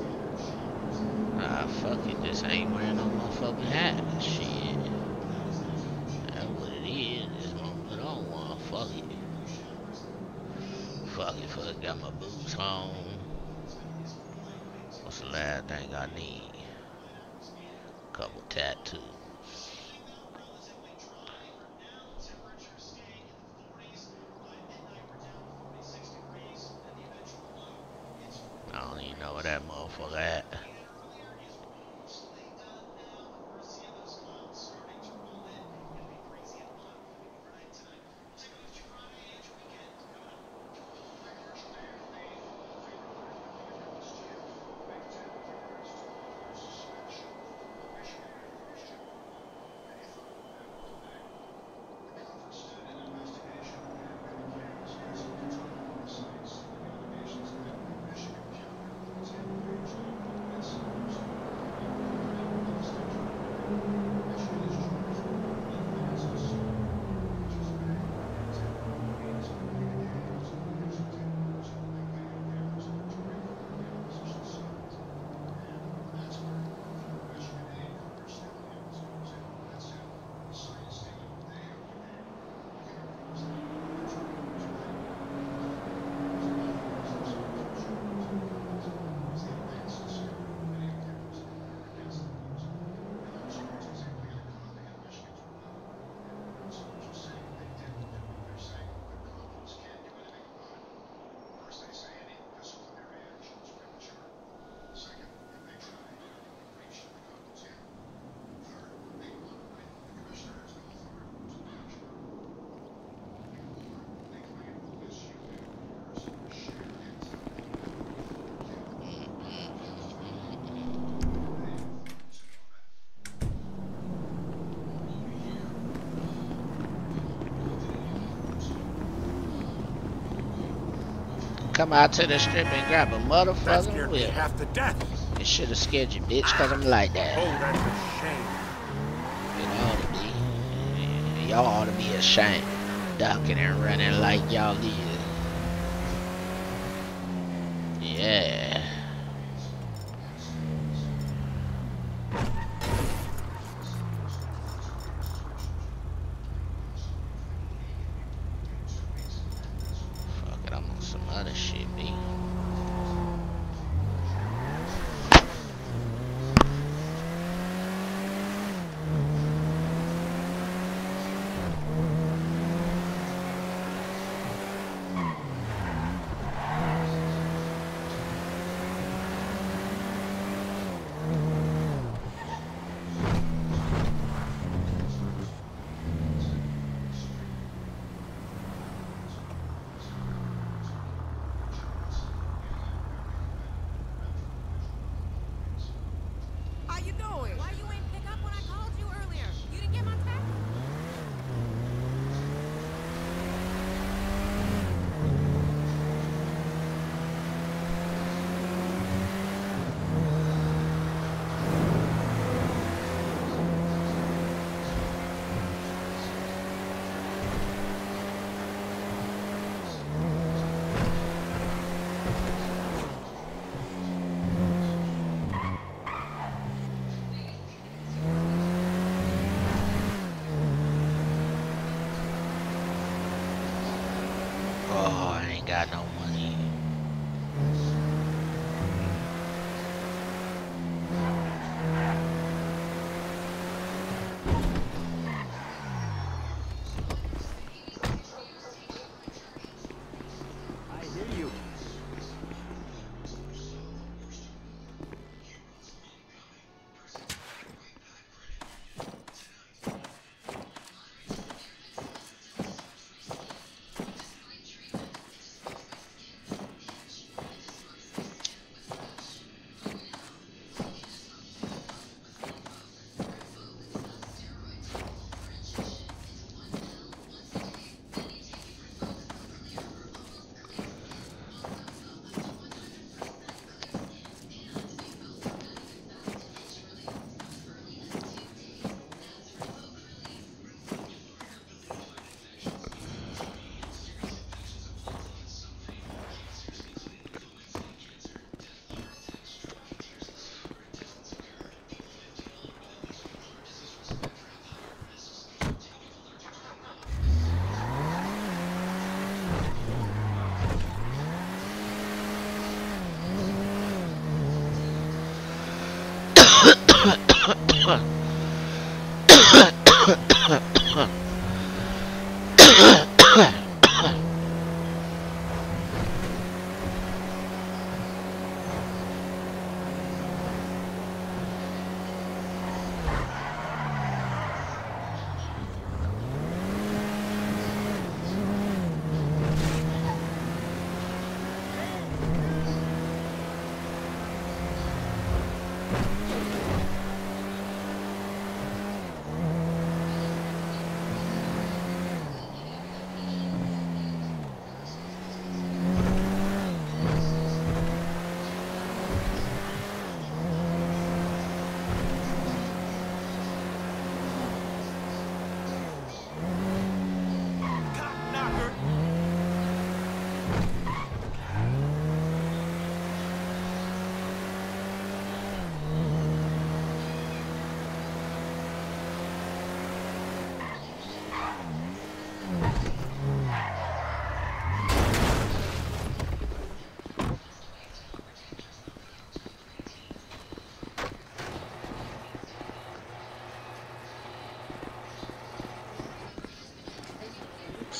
Ah, fuck it. This ain't wearing no motherfucking hat. Shit. That's what it is. Just gonna put on one. Fuck it. Fuck it. Fuck it. Got my boots on. What's the last thing I need? Couple tattoos. I don't even know where that motherfucker at. Come out to the strip and grab a motherfucking whip. Half to death. It should have scared you, bitch, cause I'm like that. Oh, that's a shame. It ought to be. Y'all ought to be ashamed. Ducking and running like y'all is. Yeah. Other shit, B. Oh, I ain't got no money. I hear you.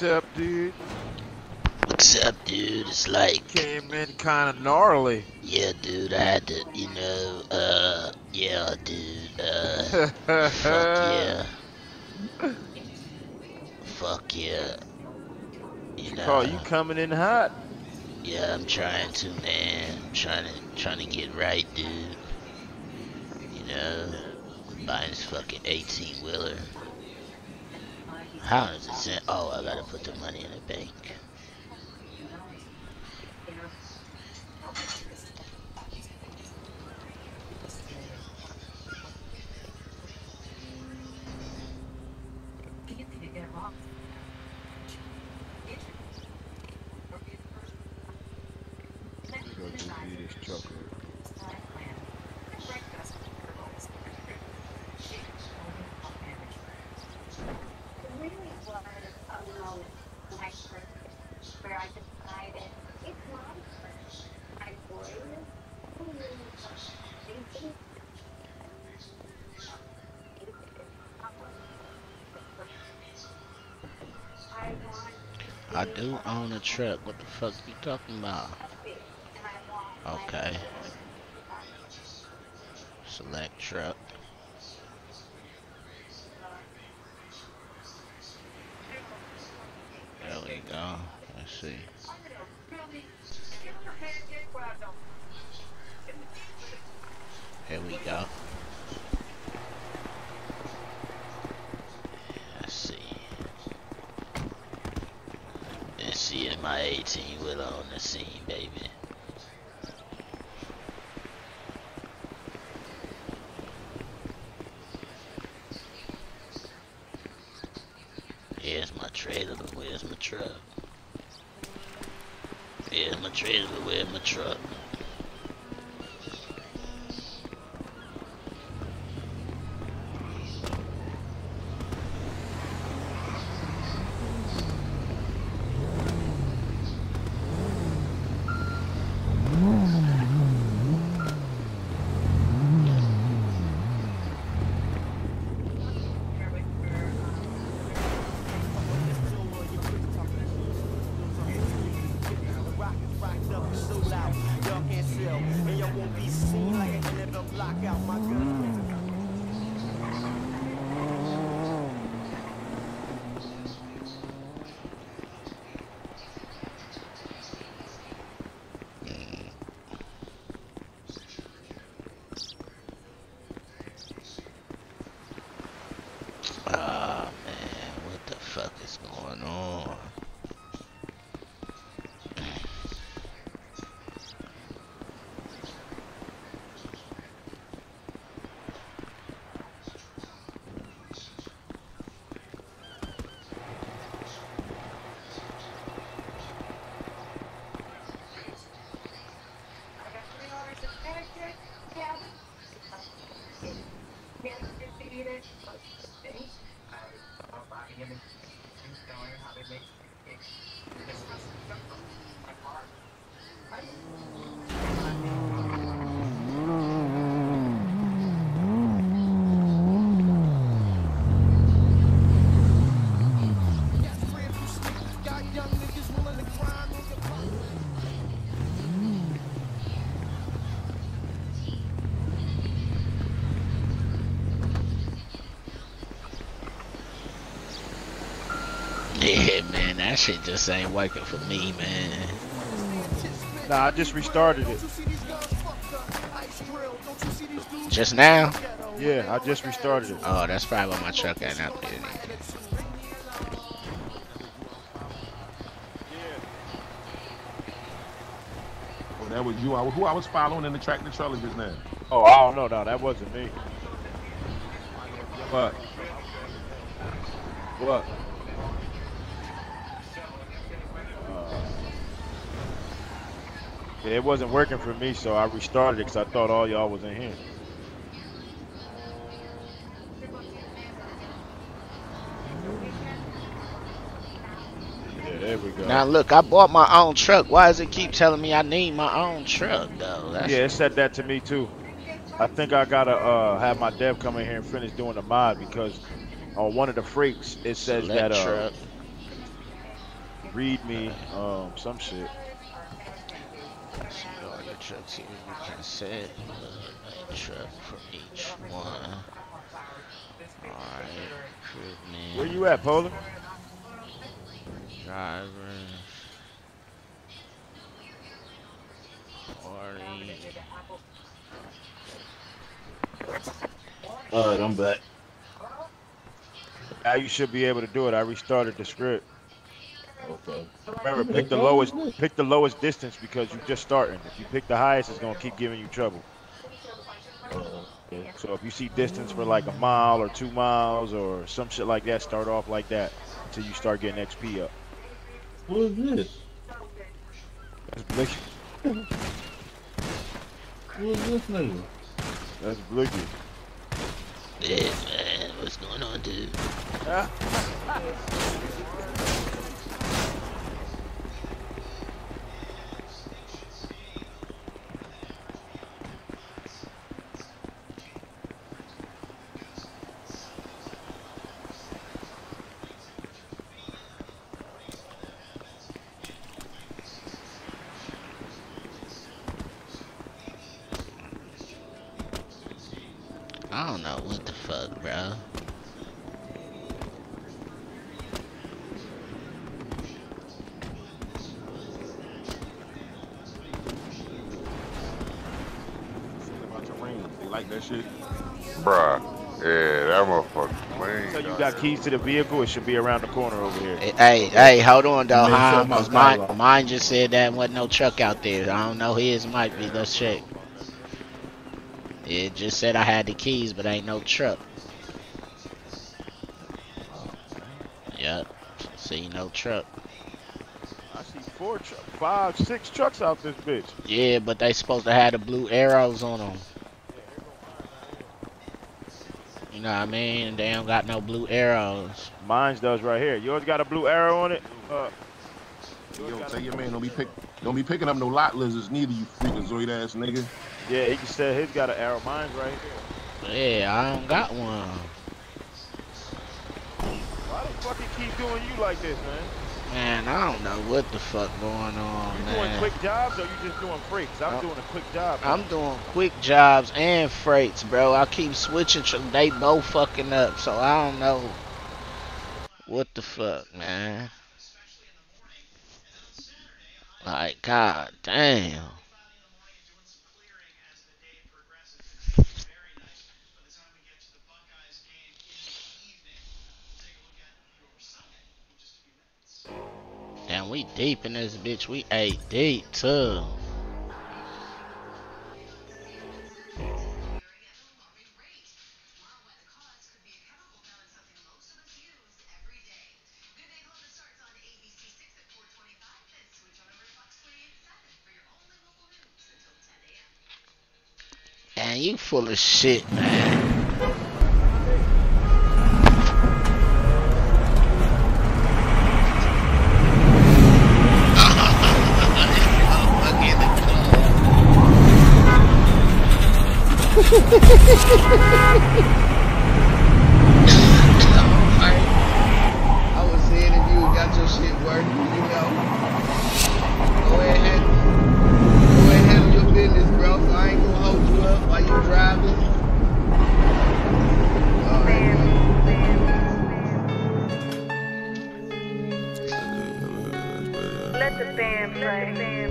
What's up, dude? What's up, dude? It's like came in kind of gnarly. Yeah, dude. I had to, you know. Uh, yeah, dude. Uh, fuck yeah. Fuck yeah. You know. Oh, you coming in hot? Yeah, I'm trying to, man. I'm trying to, trying to get right, dude. You know, buying this fucking eighteen wheeler. How does it say? Oh, I gotta put the money in the bank. I do own a truck. What the fuck you talking about? Okay. Select truck. There we go. Let's see. Here we go. Let's see. Let's see if my eighteen wheeler on the scene, baby. Here's my trailer, but where's my truck? Here's my trailer, but where's my truck? Yeah, man, that shit just ain't working for me, man. Nah, I just restarted it. Just now? Yeah, I just restarted it. Oh, that's probably why my truck ain't out there. Oh, that was you. I, who I was following in the tractor trailer just now? Oh, I don't know. No, that wasn't me. What? What? Yeah, it wasn't working for me, so I restarted it because I thought all y'all was in here. Yeah, there we go. Now look, I bought my own truck. Why does it keep telling me I need my own truck, though? That's yeah, it said that to me too. I think I gotta uh, have my dev come in here and finish doing the mod because on one of the freights it says Select that uh, truck. read me, um, some shit. See all your trucks here. You can set a truck for each one. Alright, equipment. Where you at, Polar? Drivers. Party. Alright, I'm back. Now you should be able to do it. I restarted the script. Okay. Remember, pick the lowest, pick the lowest distance because you're just starting. If you pick the highest, it's gonna keep giving you trouble. So if you see distance for like a mile or two miles or some shit like that, start off like that until you start getting X P up. What is this? That's Blicky. Who is this nigga? That's Blicky. Yeah, man, what's going on, dude? I don't know what the fuck, bro. They like that shit. Bruh. Yeah, that motherfucker. Man, So you got keys to the vehicle? It should be around the corner over here. Hey, hey, hey, hold on, though, Make huh? sure my Cause mine, car- mine just said that wasn't no truck out there. I don't know, his might be. Let's check. It just said I had the keys, but ain't no truck. Yep. See, no truck. I see four, tr five, six trucks out this bitch. Yeah, but they supposed to have the blue arrows on them. You know what I mean? They don't got no blue arrows. Mine's does right here. Yours got a blue arrow on it? Uh, Yo, tell your man don't be pick, don't be picking up no lot lizards neither, you freaking zoid ass nigga. yeah, he can say his got an arrow. Mine's right here. Yeah, I don't got one. Why the fuck he keep doing you like this, man? Man, I don't know what the fuck going on, You man. doing quick jobs or you just doing freights? I'm I'm- doing a quick job. I'm doing quick jobs and freights, bro. I keep switching. tr- They both fucking up, so I don't know what the fuck, man. Like, god damn. Damn, we deep in this bitch. We ate deep too. Man, you full of shit, man. I was saying if you got your shit working, you know, go ahead, go ahead, handle your business, bro. So I ain't gonna hold you up while you driving. All right, Let the band play.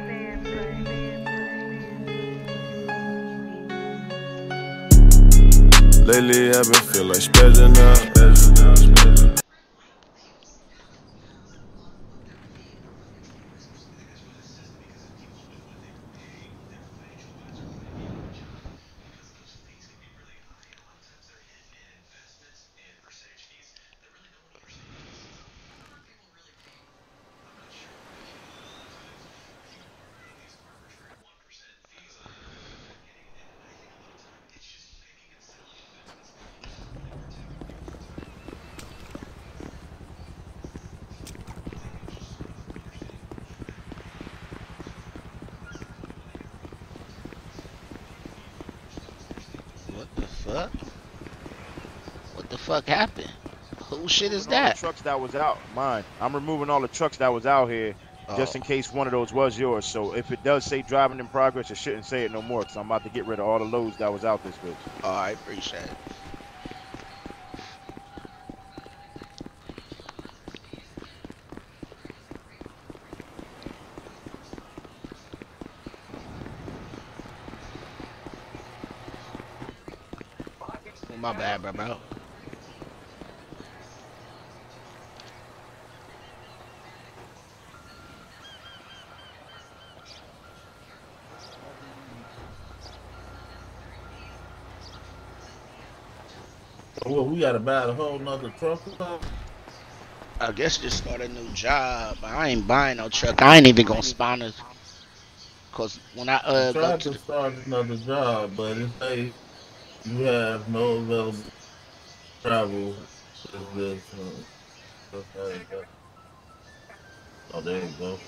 Lately I've been feel like spazzing out. What the fuck? What the fuck happened? Who Whose shit is All the that? trucks that was out, mine. I'm removing all the trucks that was out here just Oh. in case one of those was yours. So if it does say driving in progress, it shouldn't say it no more because I'm about to get rid of all the loads that was out this bitch. Oh, I appreciate it. My bad, bro, bro. Well, we gotta buy a whole nother truck. I guess just start a new job. I ain't buying no truck. I ain't even gonna spawn it. Cause when I uh I go tried to to the, start another job, but it say you have no available travel. With this, uh, okay, okay. Oh, there you go.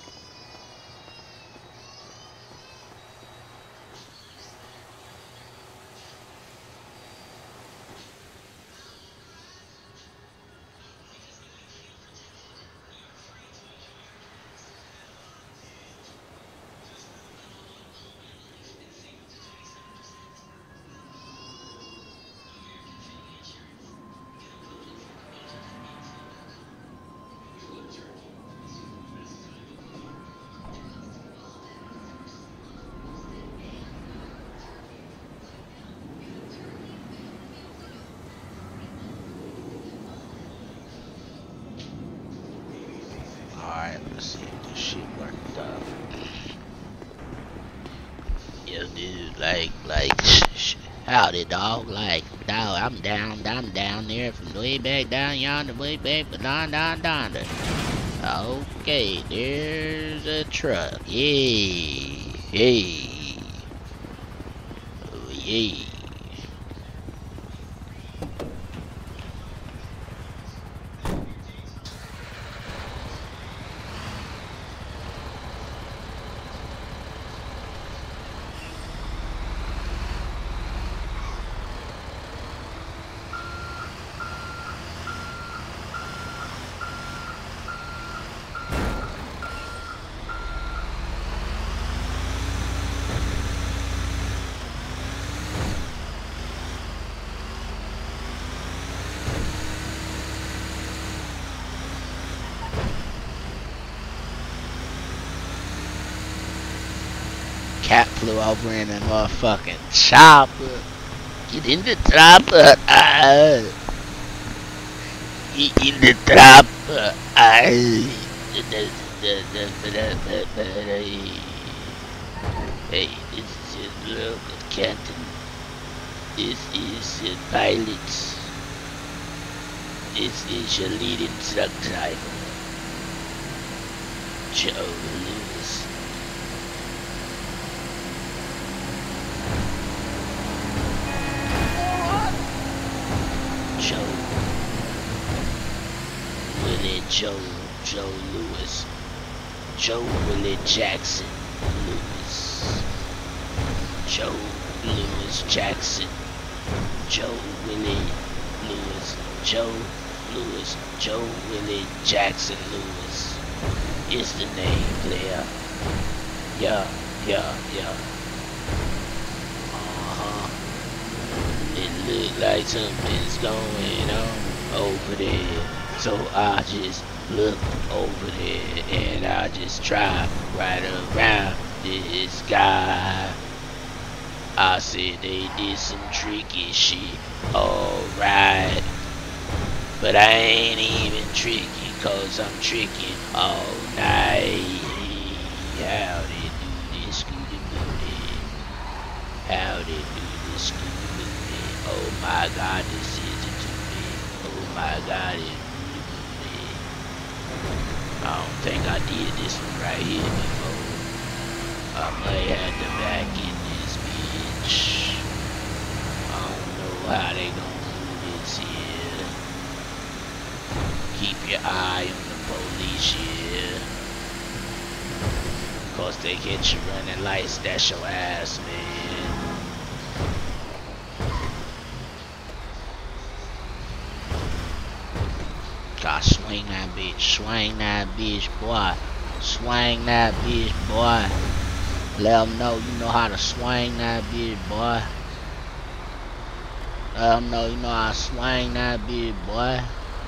alright, let's see if this shit worked out. Yo, dude, like, like, sh sh howdy, dog. Like, dog, I'm down, I'm down there from way back down yonder, way back, but down, down, down there. Okay, there's a truck. Yay, hey, oh, yay. Cat flew over in a motherfucking chopper. Get in the chopper. Uh, get in the chopper. Uh, hey, this is your local captain. This is your pilot. This is your leading truck driver, Joe Lewis. Joe Willie Joe Joe Lewis. Joe Willie Jackson Lewis. Joe Lewis Jackson. Joe Willie Lewis. Joe Lewis. Joe Willie Jackson Lewis is the name, player. Yeah, yeah, yeah. Uh-huh. It look like something's going on over there. So I just look over there and I just try right around this guy. I said they did some tricky shit, alright. But I ain't even tricky, cause I'm tricking all night. How they do this scooty booty? How they do this scooty booty? Oh my god, this is it to me. Oh my god, it's really booty. I don't think I did this one right here before. I might have to back in this bitch. I don't know how they gonna do this here. Keep your eye on the police here. Cause they get you running lights, that's your ass, man. that bitch. Swing that bitch, boy. Swing that bitch, boy. Let them know you know how to swing that bitch, boy. Let them know you know how to swing that bitch, boy.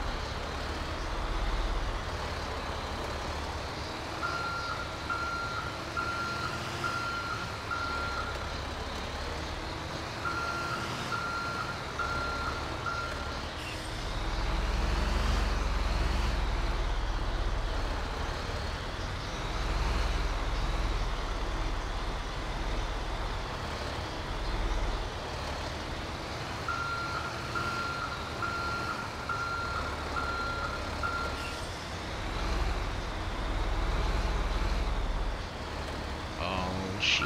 Shit.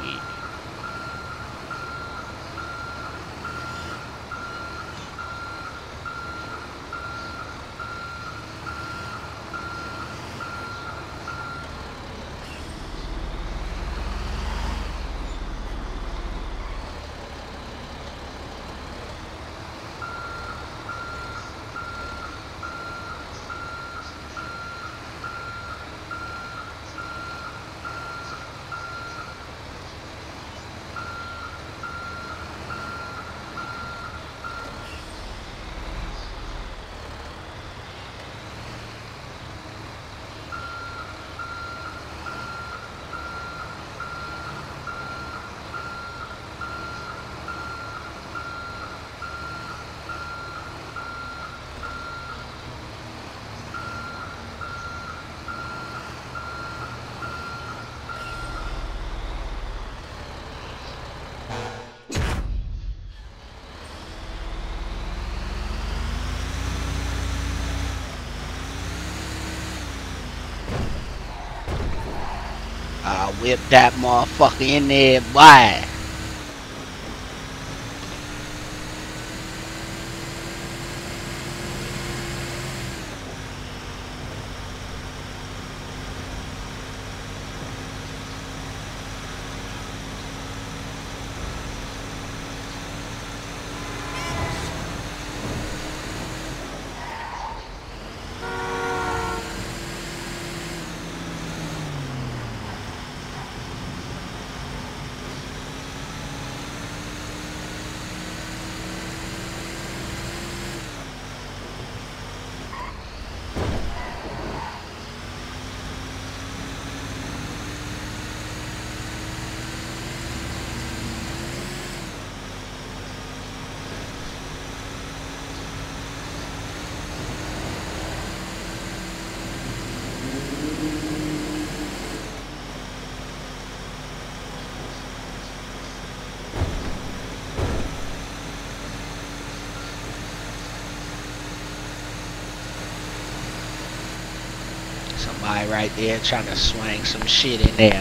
I whip that motherfucker in there, boy. Somebody right there trying to swing some shit in there.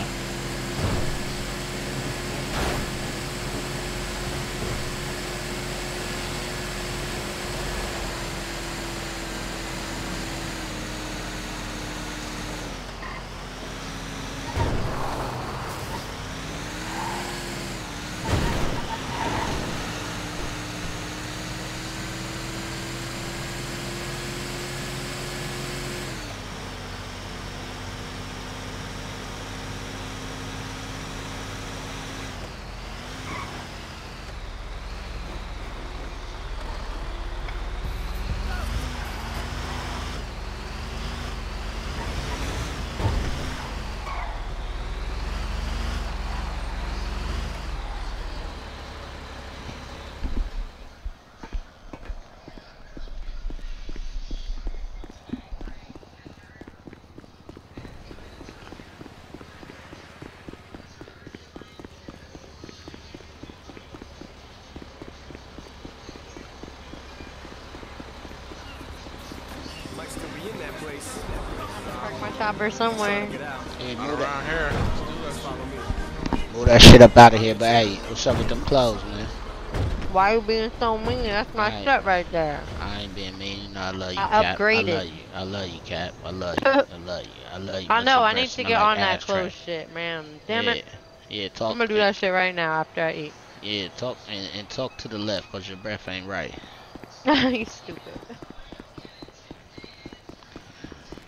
Park my chopper somewhere. Yeah, move that. Move that shit up out of here, but hey, what's up with them clothes, man? Why you being so mean? That's my I shirt right there. I ain't being mean, you know I love you, I Cap. upgraded. I love you. I love you, Cap. I love you. I love you. I love you. I but know, you I need dressing to get like on that ass clothes trash. shit, man. Damn yeah. it. Yeah, talk. I'm gonna do that shit right now after I eat. Yeah, talk and, and talk to the left, cause your breath ain't right. You stupid.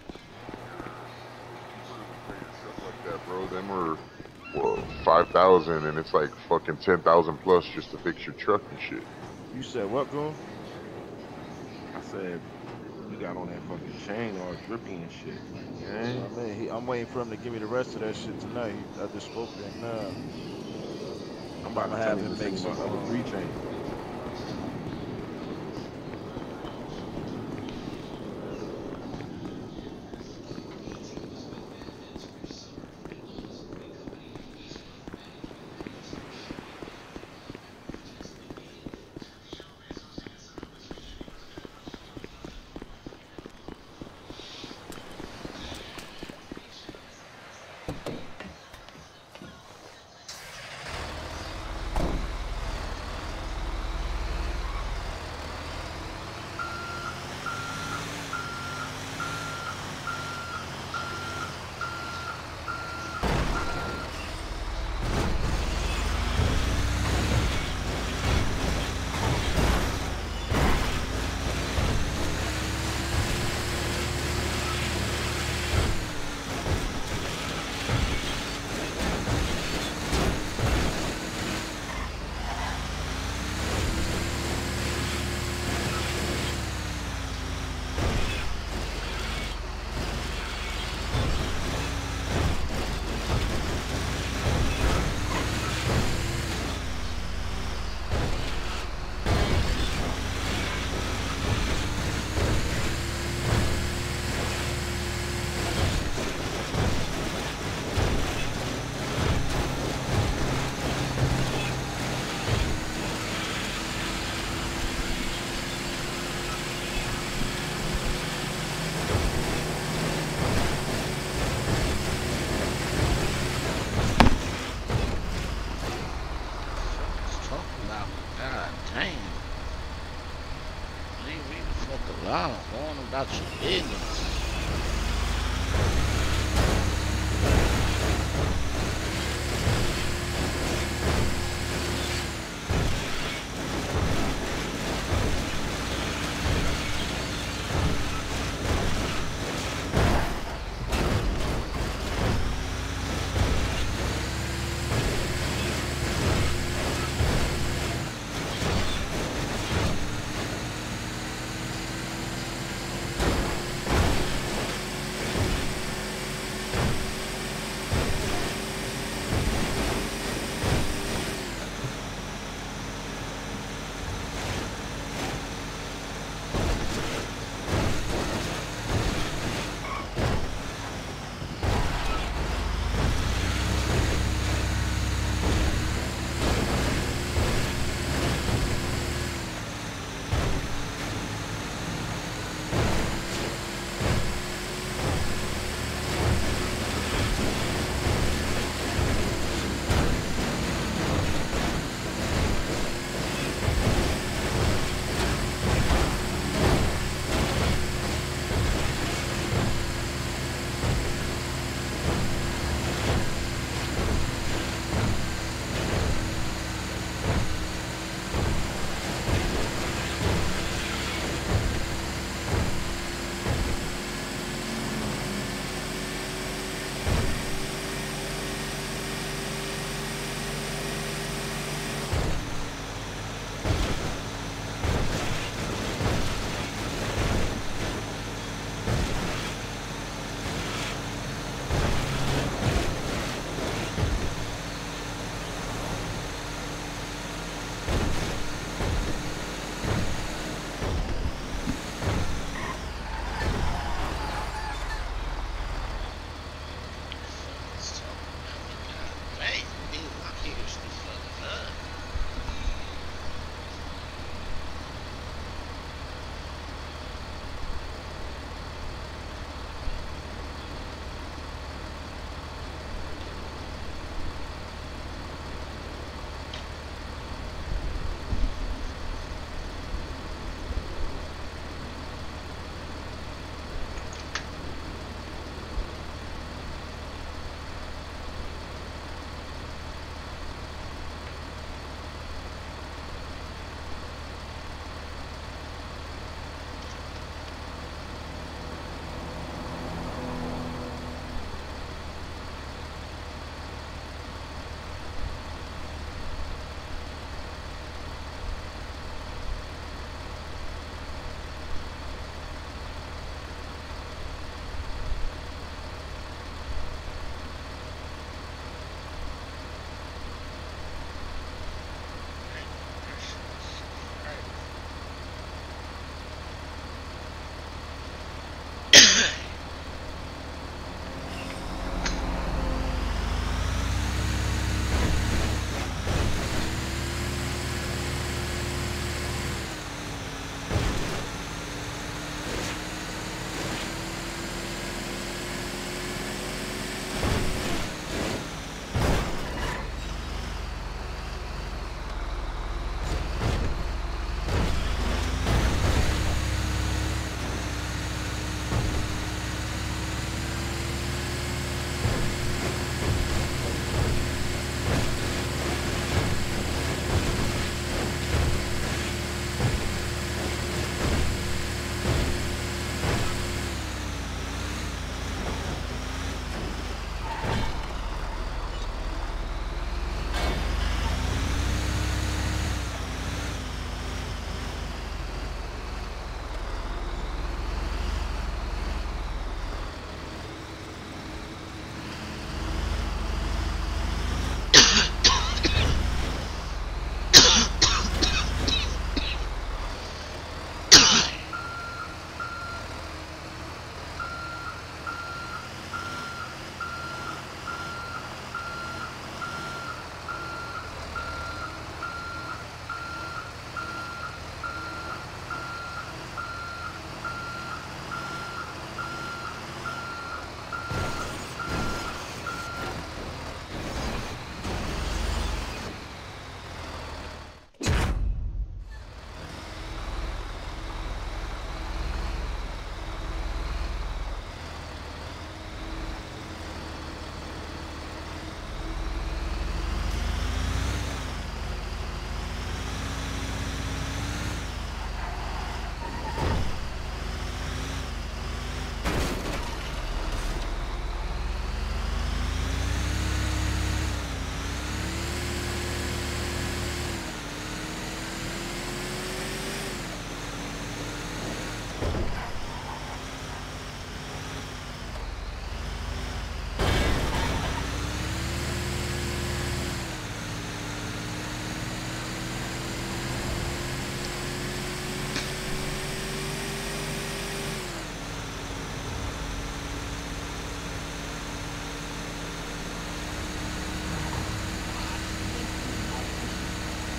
them are well five thousand, and it's like fucking ten thousand plus just to fix your truck and shit. You said what, Goon? I said you got on that fucking chain all drippy and shit. Yeah. You know what I mean? He, I'm waiting for him to give me the rest of that shit tonight. He, I just spoke to him now. I'm about to have him make some other um, three chains. About your business.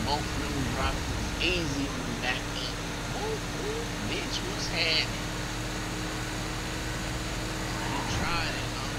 both of them dropped easy on the back end. Oh, oh, bitch, what's happening? You tried it, huh?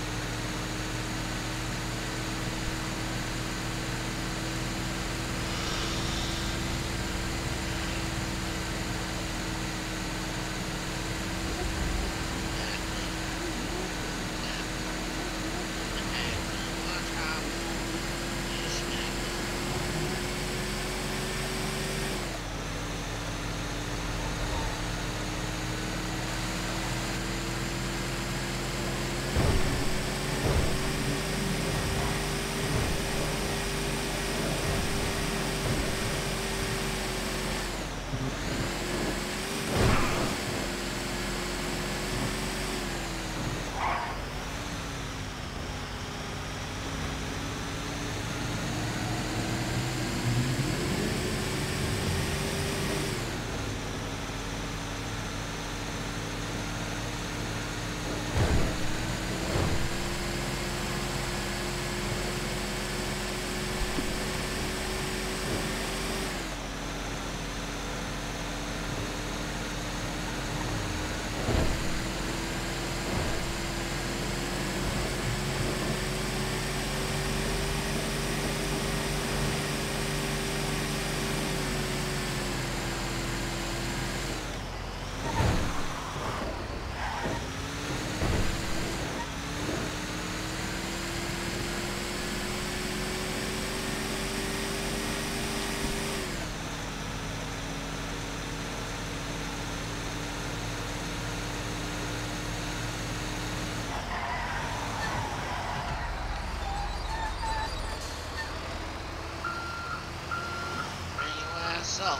So,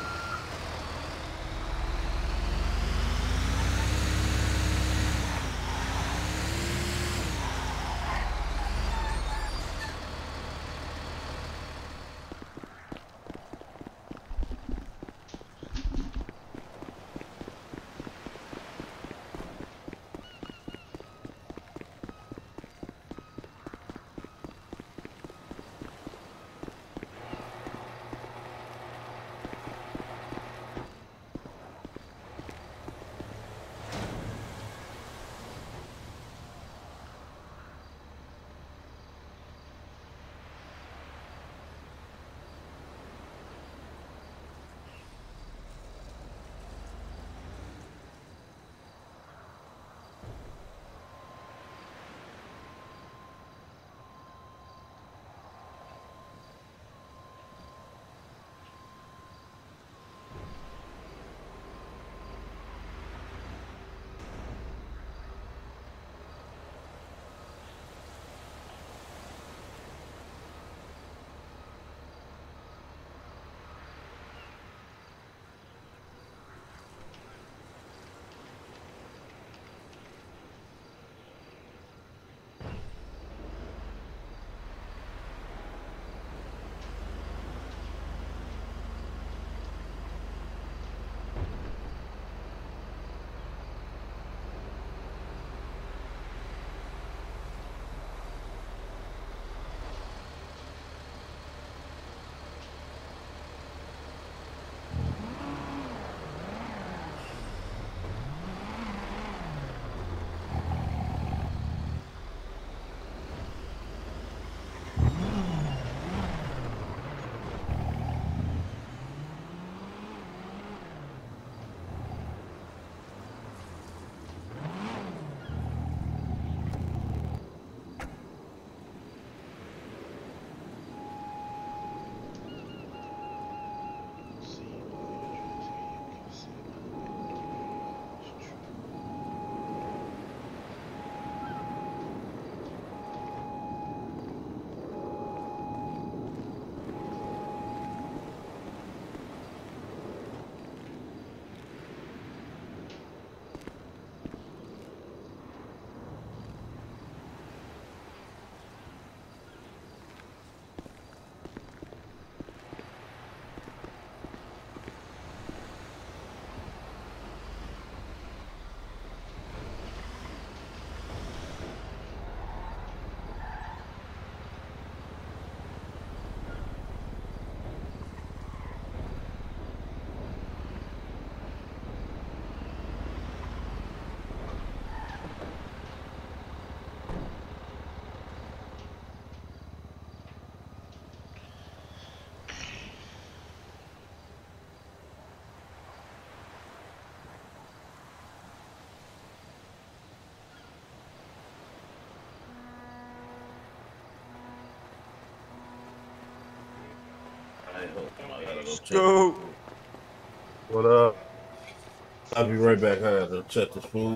Scoop. What up? I'll be right back. I gotta check this food.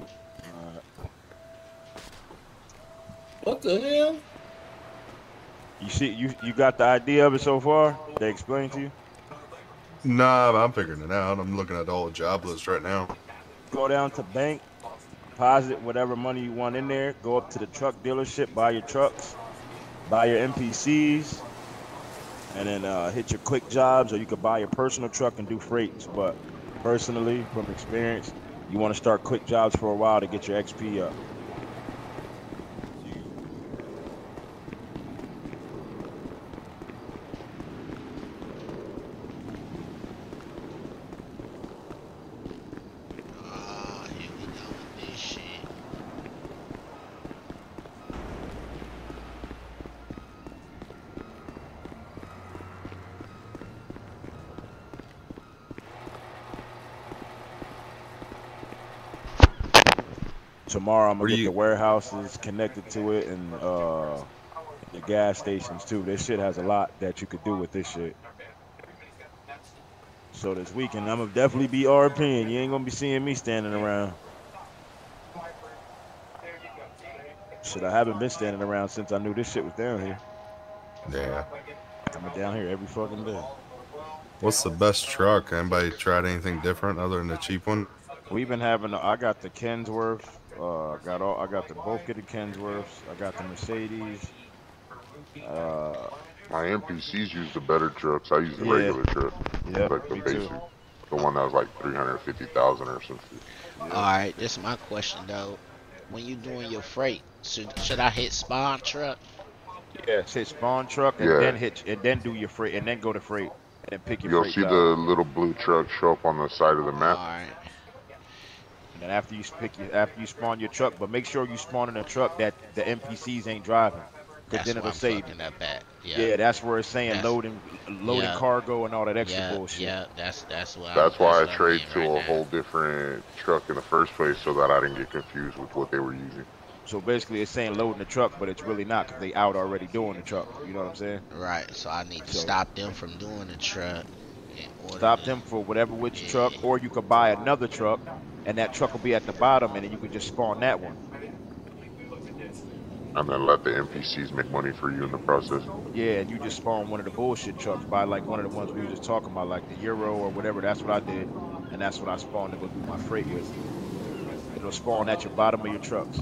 What the hell? You see, you you got the idea of it so far? They explained to you? Nah, I'm figuring it out. I'm looking at all the job lists right now. Go down to bank, deposit whatever money you want in there. Go up to the truck dealership, buy your trucks, buy your N P Cs, and then uh, hit your quick jobs, or you could buy your personal truck and do freights. But personally, from experience, you want to start quick jobs for a while to get your X P up. Tomorrow I'm gonna get you... the warehouses connected to it and uh, the gas stations too. This shit has a lot that you could do with this shit. So this weekend I'm gonna definitely be RPing. You ain't gonna be seeing me standing around. Shit, I haven't been standing around since I knew this shit was down here. Yeah. I'm down here every fucking day. What's the best truck? Anybody tried anything different other than the cheap one? We've been having. I got the Kensworth. Uh, I got all. I got the both of the Kensworths. I got the Mercedes. Uh, My N P Cs use the better trucks. I use the Yeah. regular truck. Yep, Like the me basic. too. The one that was like three hundred fifty thousand or something. All right, this is my question though. When you doing your freight, should should I hit spawn truck? Yeah, hit spawn truck and Yeah. then hit and then do your freight and then go to freight and then pick your You'll freight see job. the little blue truck show up on the side of the map. All right. And then after you pick your, after you spawn your truck, but make sure you spawn in a truck that the N P Cs ain't driving, because That's then what it'll I'm save you. fucking up at. Yeah. Yeah, that's where it's saying That's- loading, loading yeah. cargo and all that extra yeah, bullshit. Yeah, that's that's what. That's I'm, why I what I'm trade getting to right a now. whole different truck in the first place, so that I didn't get confused with what they were using. So basically, it's saying loading the truck, but it's really not, because they out already doing the truck. You know what I'm saying? Right. So I need to So- stop them from doing the truck. and order Stop it. them for whatever which truck, or you could buy another truck, and that truck will be at the bottom, and then you could just spawn that one. And then let the N P Cs make money for you in the process. Yeah, and you just spawn one of the bullshit trucks, buy like one of the ones we were just talking about, like the Euro or whatever. That's what I did, and that's what I spawned to go do my freight with. It'll spawn at your bottom of your trucks.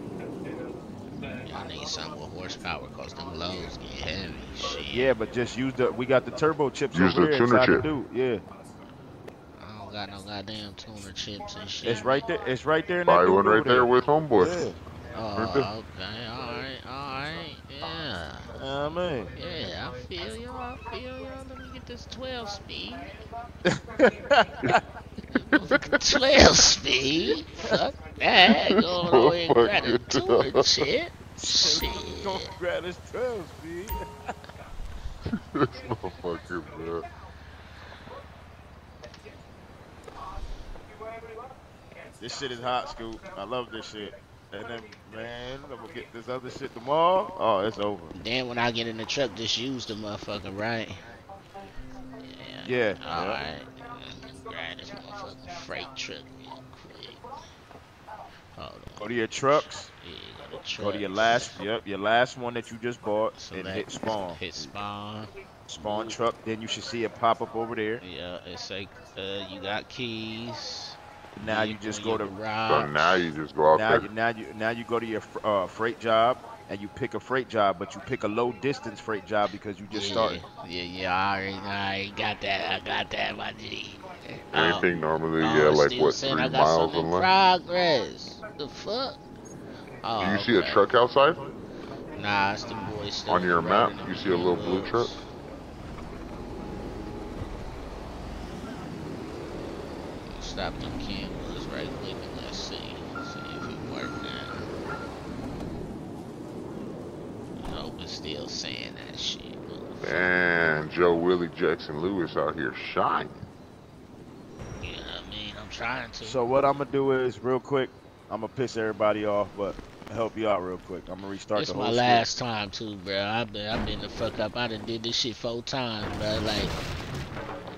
I need some with horsepower, cause them loads get heavy. Shit. Yeah, but just use the. We got the turbo chips Use over the there tuner inside the chip. dude. Yeah, I don't got no goddamn tuner chips and shit. it's right there. It's right there in Buy that one dude right over there with homeboy. Yeah. Oh, Right there. okay, alright, alright, yeah. Uh, man. Yeah, I feel you, I feel you. Let me get this twelve speed. twelve speed? Fuck that. Go on and grab a tuner chip. Shit. Don't grab this twelve speed. This motherfucker, bro. This shit is hot, Scoop. I love this shit. And then, man, I'm gonna get this other shit tomorrow. Oh, it's over. Then when I get in the truck, just use the motherfucker, right? Yeah. Alright. Grab this motherfucking freight truck real quick. Hold on. Go to your trucks. Yeah, go to Go to your trucks. last, yep, your last one that you just bought, and Select- hit spawn. Hit spawn. Spawn truck. Then you should see it pop up over there. Yeah, it's like uh, you got keys. Now you just go to. So now you just go out Now there. you now you now you go to your fr- uh, freight job, and you pick a freight job, but you pick a low distance freight job because you just yeah, started. Yeah, yeah, I already, I already got that. I got that, my G. Anything normally, Oh, yeah, like still what, saying three I got miles something in in length? progress. The fuck? Oh, Do you see a okay. truck outside? Nah, it's the boys still On your map, riding them you see a little blue wheels. truck? Stop them cameras right quick and let's see. See if it worked now. I hope it's still saying that shit. And Joe Willie Jackson Lewis out here shining. Yeah, I mean, I'm trying to. So what I'm gonna do is real quick. I'm gonna piss everybody off, but help you out real quick. I'm gonna restart It's the my whole last script. time too, bro. I've been, I've been the fuck up. I done did this shit four times, bro. Like,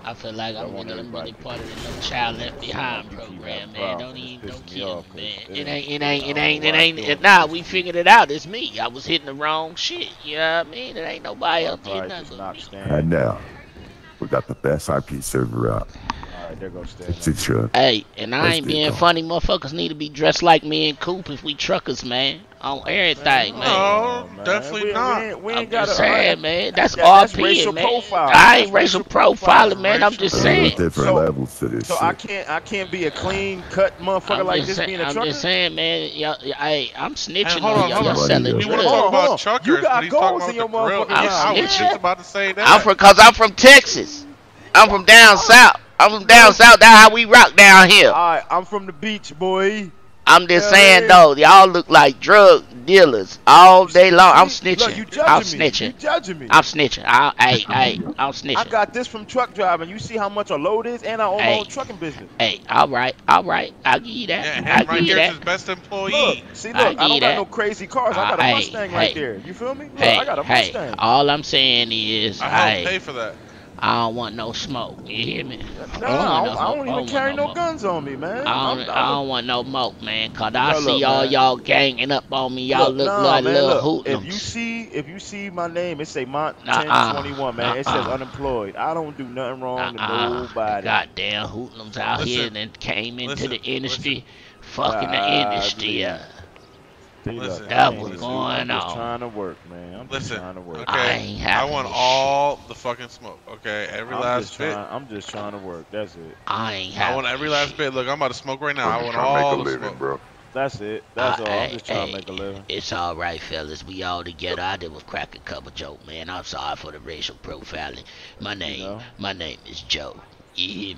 I feel like I'm want really, everybody really part of the No Child Left Behind You keep program, that man. problem. Don't It's even, don't pissing me kill off, me, man. 'cause It it ain't, ain't- it ain't, I it don't ain't, know it why ain't. I'm It, doing nah, this. we figured it out. It's me. I was hitting the wrong shit. You know what I mean? It ain't nobody else hitting Probably just nothing. not And stand. now, we got the best I P server out. Alright, there goes Stan. It's a truck. Hey, and I Let's ain't get being going. funny. Motherfuckers need to be dressed like me and Coop if we truckers, man. On everything, man. Oh, No, man. definitely we, not. We ain't, we I'm ain't got just to. saying, man. That's that, that's R P, racial man. profiling. I That's ain't racial profiling. profiling, man. I'm just There's saying. different So- levels to this So shit. I can't, I can't be a clean cut motherfucker I'm like just this saying, being a I'm trucker. just saying, man. Y'all, I, I'm snitching And hold on on, y'all. hold Y'all on. selling We Hold want to on, talk hold about on. truckers, You but got he's talking goals about in your the grill. motherfucking Yeah, I I'm was snitching. just about to say that. I'm from, cause I'm from Texas. I'm from down south. I'm from down No. south. That's how we rock down here. All right, I'm from the beach, boy. I'm just Yeah, saying man. though, y'all look like drug dealers all day long. I'm See? Look, you snitching. judging I'm me. You snitching. judging me. I'm snitching. I, hey, hey, I'm I snitching. got this from truck driving. You see how much a load is, and I own my Hey. own trucking business. Hey, all right, all right. I'll give you that. Yeah, I'll him right give you here is that. his best Look, employee. see, I look, I, give don't you got that. no crazy cars. I Uh, got a hey, Mustang hey, right there. You feel me? Look, Hey, I got a hey. Mustang. All I'm saying is, I helped hey, pay for that. I don't want no smoke. You hear me? Nah, I don't I want don't, no I smoke. don't I even don't carry want no no smoke. guns on me, man. I I'm, don't, I'm I a, don't want no smoke, man. Cause I Look, see look, y'all, man. y'all ganging up on me. Y'all Look, look nah, like man, little look. hoodlums. If you see, if you see my name, it say Mont Nuh-uh. ten twenty-one, man. It says Nuh-uh. unemployed. I don't do nothing wrong to Uh-uh. nobody. Goddamn hoodlums out here Listen, and came into listen, the industry, listen. fucking the industry up. See, look, Listen, I That ain't was even listen. do- I'm going just on. trying to work, man. I'm just Listen, trying to work. I okay? ain't I having want this all the fucking smoke, okay? Every I'm last just bit. trying. I'm just trying to work. That's it. I ain't I having want every this last shit. bit. Look, I'm about to smoke right now. I'm I just want trying to make a all the living, smoke. bro. That's it. That's Uh, all. I'm hey, just trying hey, to make a living. It's all right, fellas. We all together. I did was crack a couple joke, man. I'm sorry for the racial profiling. My name, know? my name is Joe. You hear me?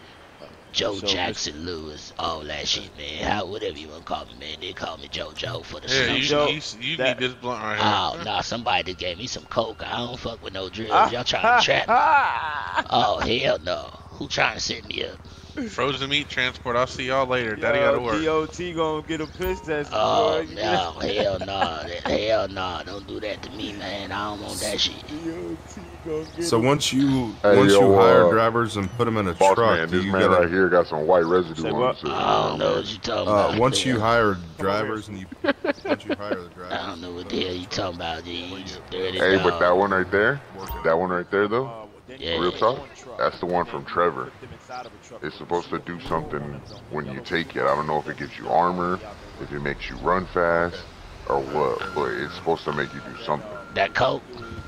Joe So, Jackson Lewis, all that shit, man. How whatever you wanna call me, man. They call me Joe Joe for the Here, snow you, smoke. you, you that- need this blunt right here. Oh, nah, somebody just gave me some coke. I don't fuck with no drugs. Ah, Y'all trying to trap me. ah, Oh, hell no. Who trying to set me up? Frozen meat transport. I'll see y'all later. Daddy gotta Yo, work. D O T gonna get a piss test, Oh, boy. no. Hell no. Hell no. Don't do that to me, man. I don't want that shit. D O T gonna get So a once you Hey, once yo, you hire uh, drivers and put them in a Boss truck, man, do this you man gotta, right here got some white residue Say on what? his system. I don't know what you talking uh, about. once you Hell. hire drivers and you once you hire the drivers, I don't know what the hell you talking about, G. You dirty Hey, but dog. that one right there, that one right there though, Yeah. real talk, that's the one from Trevor. It's supposed to do something when you take it. I don't know if it gives you armor, if it makes you run fast, or what, but it's supposed to make you do something. That coke?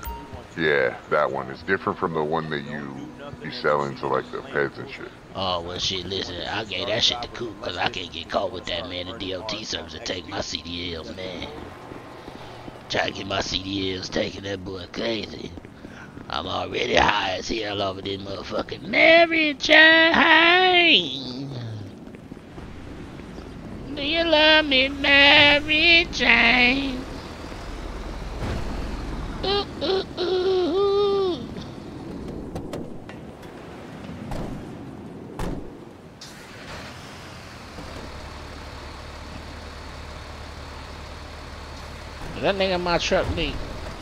Yeah, that one. It's different from the one that you be selling to like the pets and shit. Oh, well, shit, listen, I gave that shit to Coop because I can't get caught with that, man. The D O T service to take my C D Ls, man. Try to get my C D Ls taken, that boy crazy. I'm already high as hell over this motherfucking Mary Jane. Do you love me, Mary Jane? Ooh, ooh, ooh. That nigga in my truck me.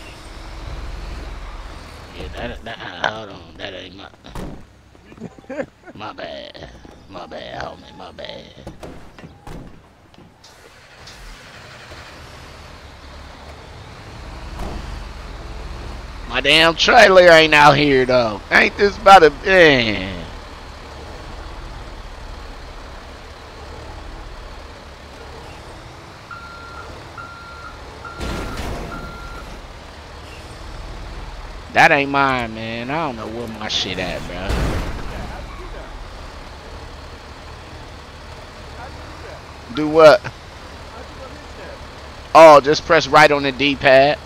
Yeah, that, that, uh, hold on, that ain't my, my bad, my bad, homie, my bad. My damn trailer ain't out here though. Ain't this about a, man. That ain't mine, man. I don't know where my shit at, bro. Do what? Oh, just press right on the D-pad.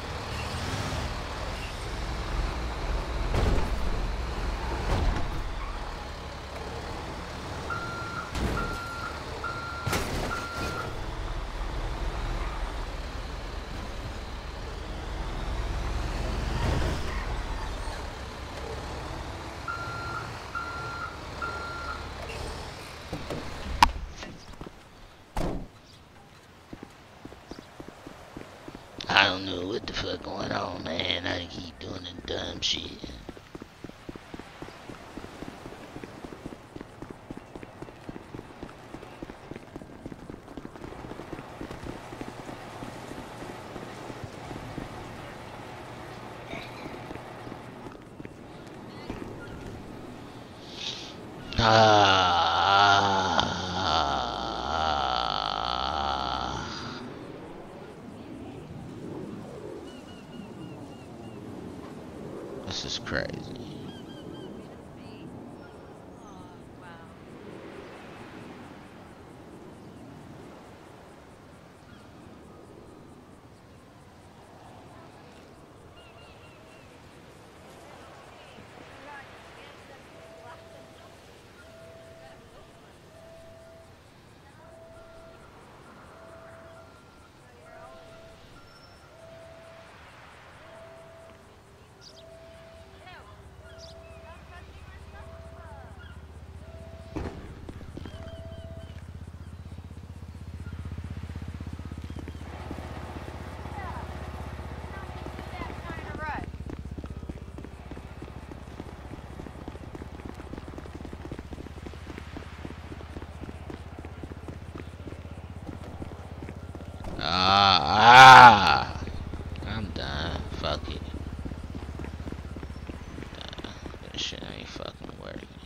I don't know what the fuck going on, man. I keep doing the dumb shit. Ah. This is crazy. Ah, ah. I'm done. Fuck it. Done. This shit ain't fucking working.